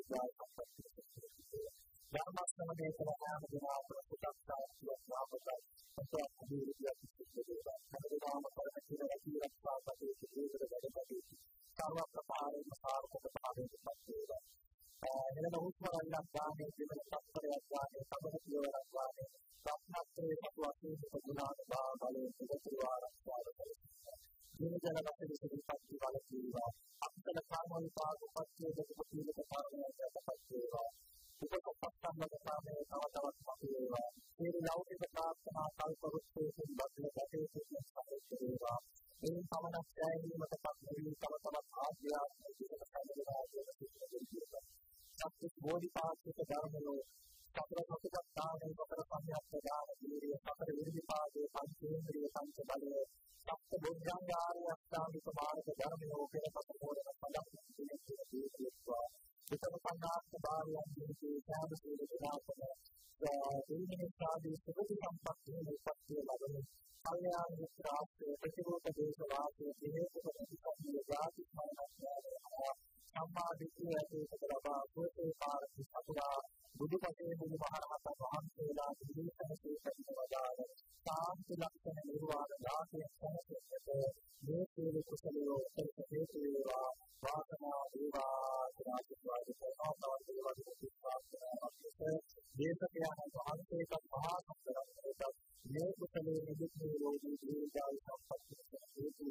දීර්ඝායු ධර්මස්වරණය කරන හැම දිනකම පු탁සාරයක් වාපසයි අසත් අභිවෘද්ධියක් සිදු වෙනවා. හැමදාම කරන කියන රැකීරක්ෂාපතේ ජීවිත වැඩපතේ සර්ව ප්‍රකාරයෙන්ම සාර්ථකතාවයට පත් වෙනවා. එළන උත්තරයක් ගානේ දෙවන සත්‍යයක් ගානේ සමන පියවරක් ගානේ ප්‍රඥාත්‍රයේ සතුවකින් සුදුනාන බාලයෙන් පිළිතුරු ආරක්ෂා කරනවා. ජීවිතවල පිළිසිරිපත් වලකීවා අක්ෂර කාමෝල්පාද උපත්යේ දෙකපිලක පාරණයට පත් වෙනවා. උපකප්පස්සම්මතාවේ තව තවත් මතුවේවා. මේ ලෞකික ප්‍රාර්ථනා කල්පරුත්තේකින් බද්දේ ගැටේ සිටින වේවා. මේ සමනක් දැනීමට පත්වී තව තවත් ආධ්‍යාත්මික ජීවිතයකට සිටිනවා. සත්‍ය බෝධිපාක්ෂික ධර්මයේ සතර සතිපට්ඨානයේ සතර සංයප්පදාන දීර්ය සතර විරිපාදයේ පංචේන්ද්‍රිය පංච බලය සත්‍ය බුද්ධංගාරය අෂ්ටාංගික මාර්ග ධර්මයේ උපේත සම්පූර්ණ සම්පූර්ණ දීර්යත්වා විතර සංඝාත බාහියන් දීපේ සාධ සීල දාපන දෙවිනිකාදී සුභ සම්පත්තියේ උපත්ති ලැබෙන කල්යාණ මිත්‍රාශ්‍රය ප්‍රතිරූප දේශ වාසයේ හේතුක ප්‍රතිපත්තිය ජාති මානවය සම්මා දිට්ඨිය ඇතිවෙත ලබා සෝතේ පාරති සතුරා බුදුපතේ බුදුමහරහතන් වහන්සේලා දිවිසන සීපති වදාළ සාන්ති ලක්ෂණ නිර්වාණ ධාතය සමසෙන්නට මේ සියලු කුසලයෝ හේතු වේවා වාසනා වේවා ආශිර්වාද කරනවා දේවදූත ප්‍රාර්ථනාවක් දේශකයන් වහන්සේට මහා සම්ප්‍රදායයට මේ කුසලයේ නිදුක් නිරෝගී ජීවිතය සම්පත් හේතු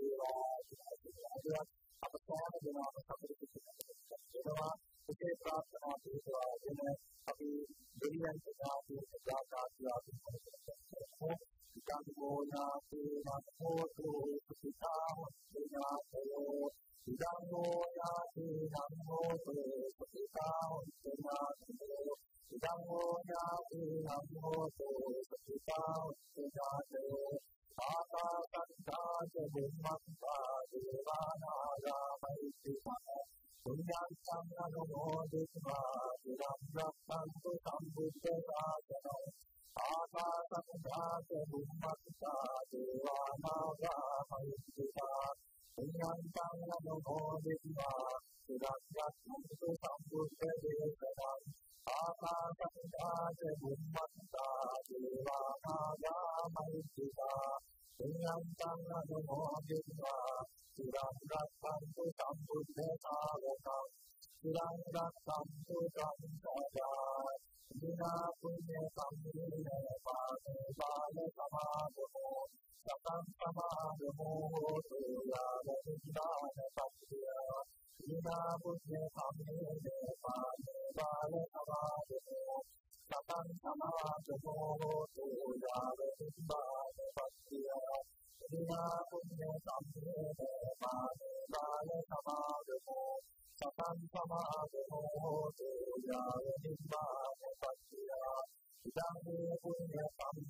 වේවා අප සෑම දිනම සතුටුපත් උසේ ප්‍රාර්ථනා පිළිතුරගෙන අපි දෙවියන්ට ප්‍රාර්ථනාවක් කරනවා. ඉදංගෝනාති නමෝතු සුඛිතාං විනාශයෝ ඉදංගෝනාති නමෝතු සුඛිතාං විනාශයෝ ඉදංගෝනාති නමෝතු සුඛිතාං විනාශයෝ ආකාශත්තාච බුම්මත්තා දේවානාගා මහිත්‍තිමා පුඤ්ඤං සම්මනෝදිत्वा চিරං රක්ඛන්තු සම්බුද්ධ ශාසනං ආකාශත්තාච බුම්මත්තා දේවානාගා මහිත්‍තිමා පුඤ්ඤං සම්මනෝදිत्वा চিරං රක්ඛන්තු සම්බුද්ධ දේශනං ආකාශත්තාච බුම්මත්තා දේවානාගා මහිත්‍තිමා පුඤ්ඤං සම්මනෝදිत्वा চিරං රක්ඛන්තු සම්බුද්ධ ශාසනං চিරං රක්ඛන්තු සම්සදා විනා පුඤ්ඤ සම්පූර්ණ පාදේ බාල සමාදමෝ සතං සමාදමෝ හෝතු යාව විඥාන පත්‍ය විනා පුඤ්ඤ සම්පූර්ණ පාදේ බාල සමාදමෝ සතං සමාදමෝ හෝතු යාව විඥාන පත්‍ය විනා පුඤ්ඤ සම්පූර්ණ පාදේ බාල සමාදමෝ සතං සමාදමෝ හෝතු යාව විඥාන පත්‍ය ඉදං මේ පුඤ්ඤ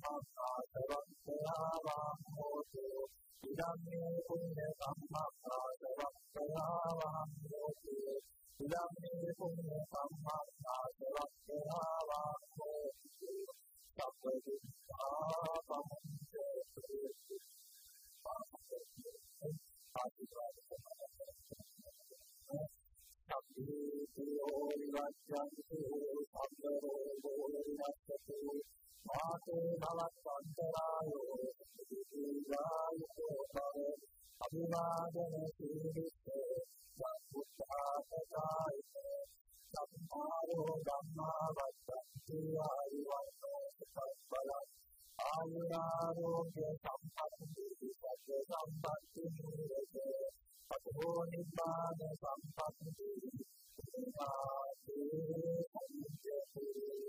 සම්පත්තාවං හෝතු ඉදං මේ පුඤ්ඤ සම්පත්තාවං හෝතු ඉදං මේ පුඤ්ඤ සම්පත්තාවං හෝතු මාතේ භවස්සන්තරායෝ දීර්ඝායුකෝ භව අභිවාදන සීලිතේ සම්පුත්තාසායිතේ සම්මාරෝ ධම්මා වස්සන්ති ආයුවන්තෝ සත්ඵලං ආයුරාෝග්‍ය සම්පatti සත්‍ය සම්පatti නිරතේ අතෝ නිබ්බාන සම්පatti සම්පatti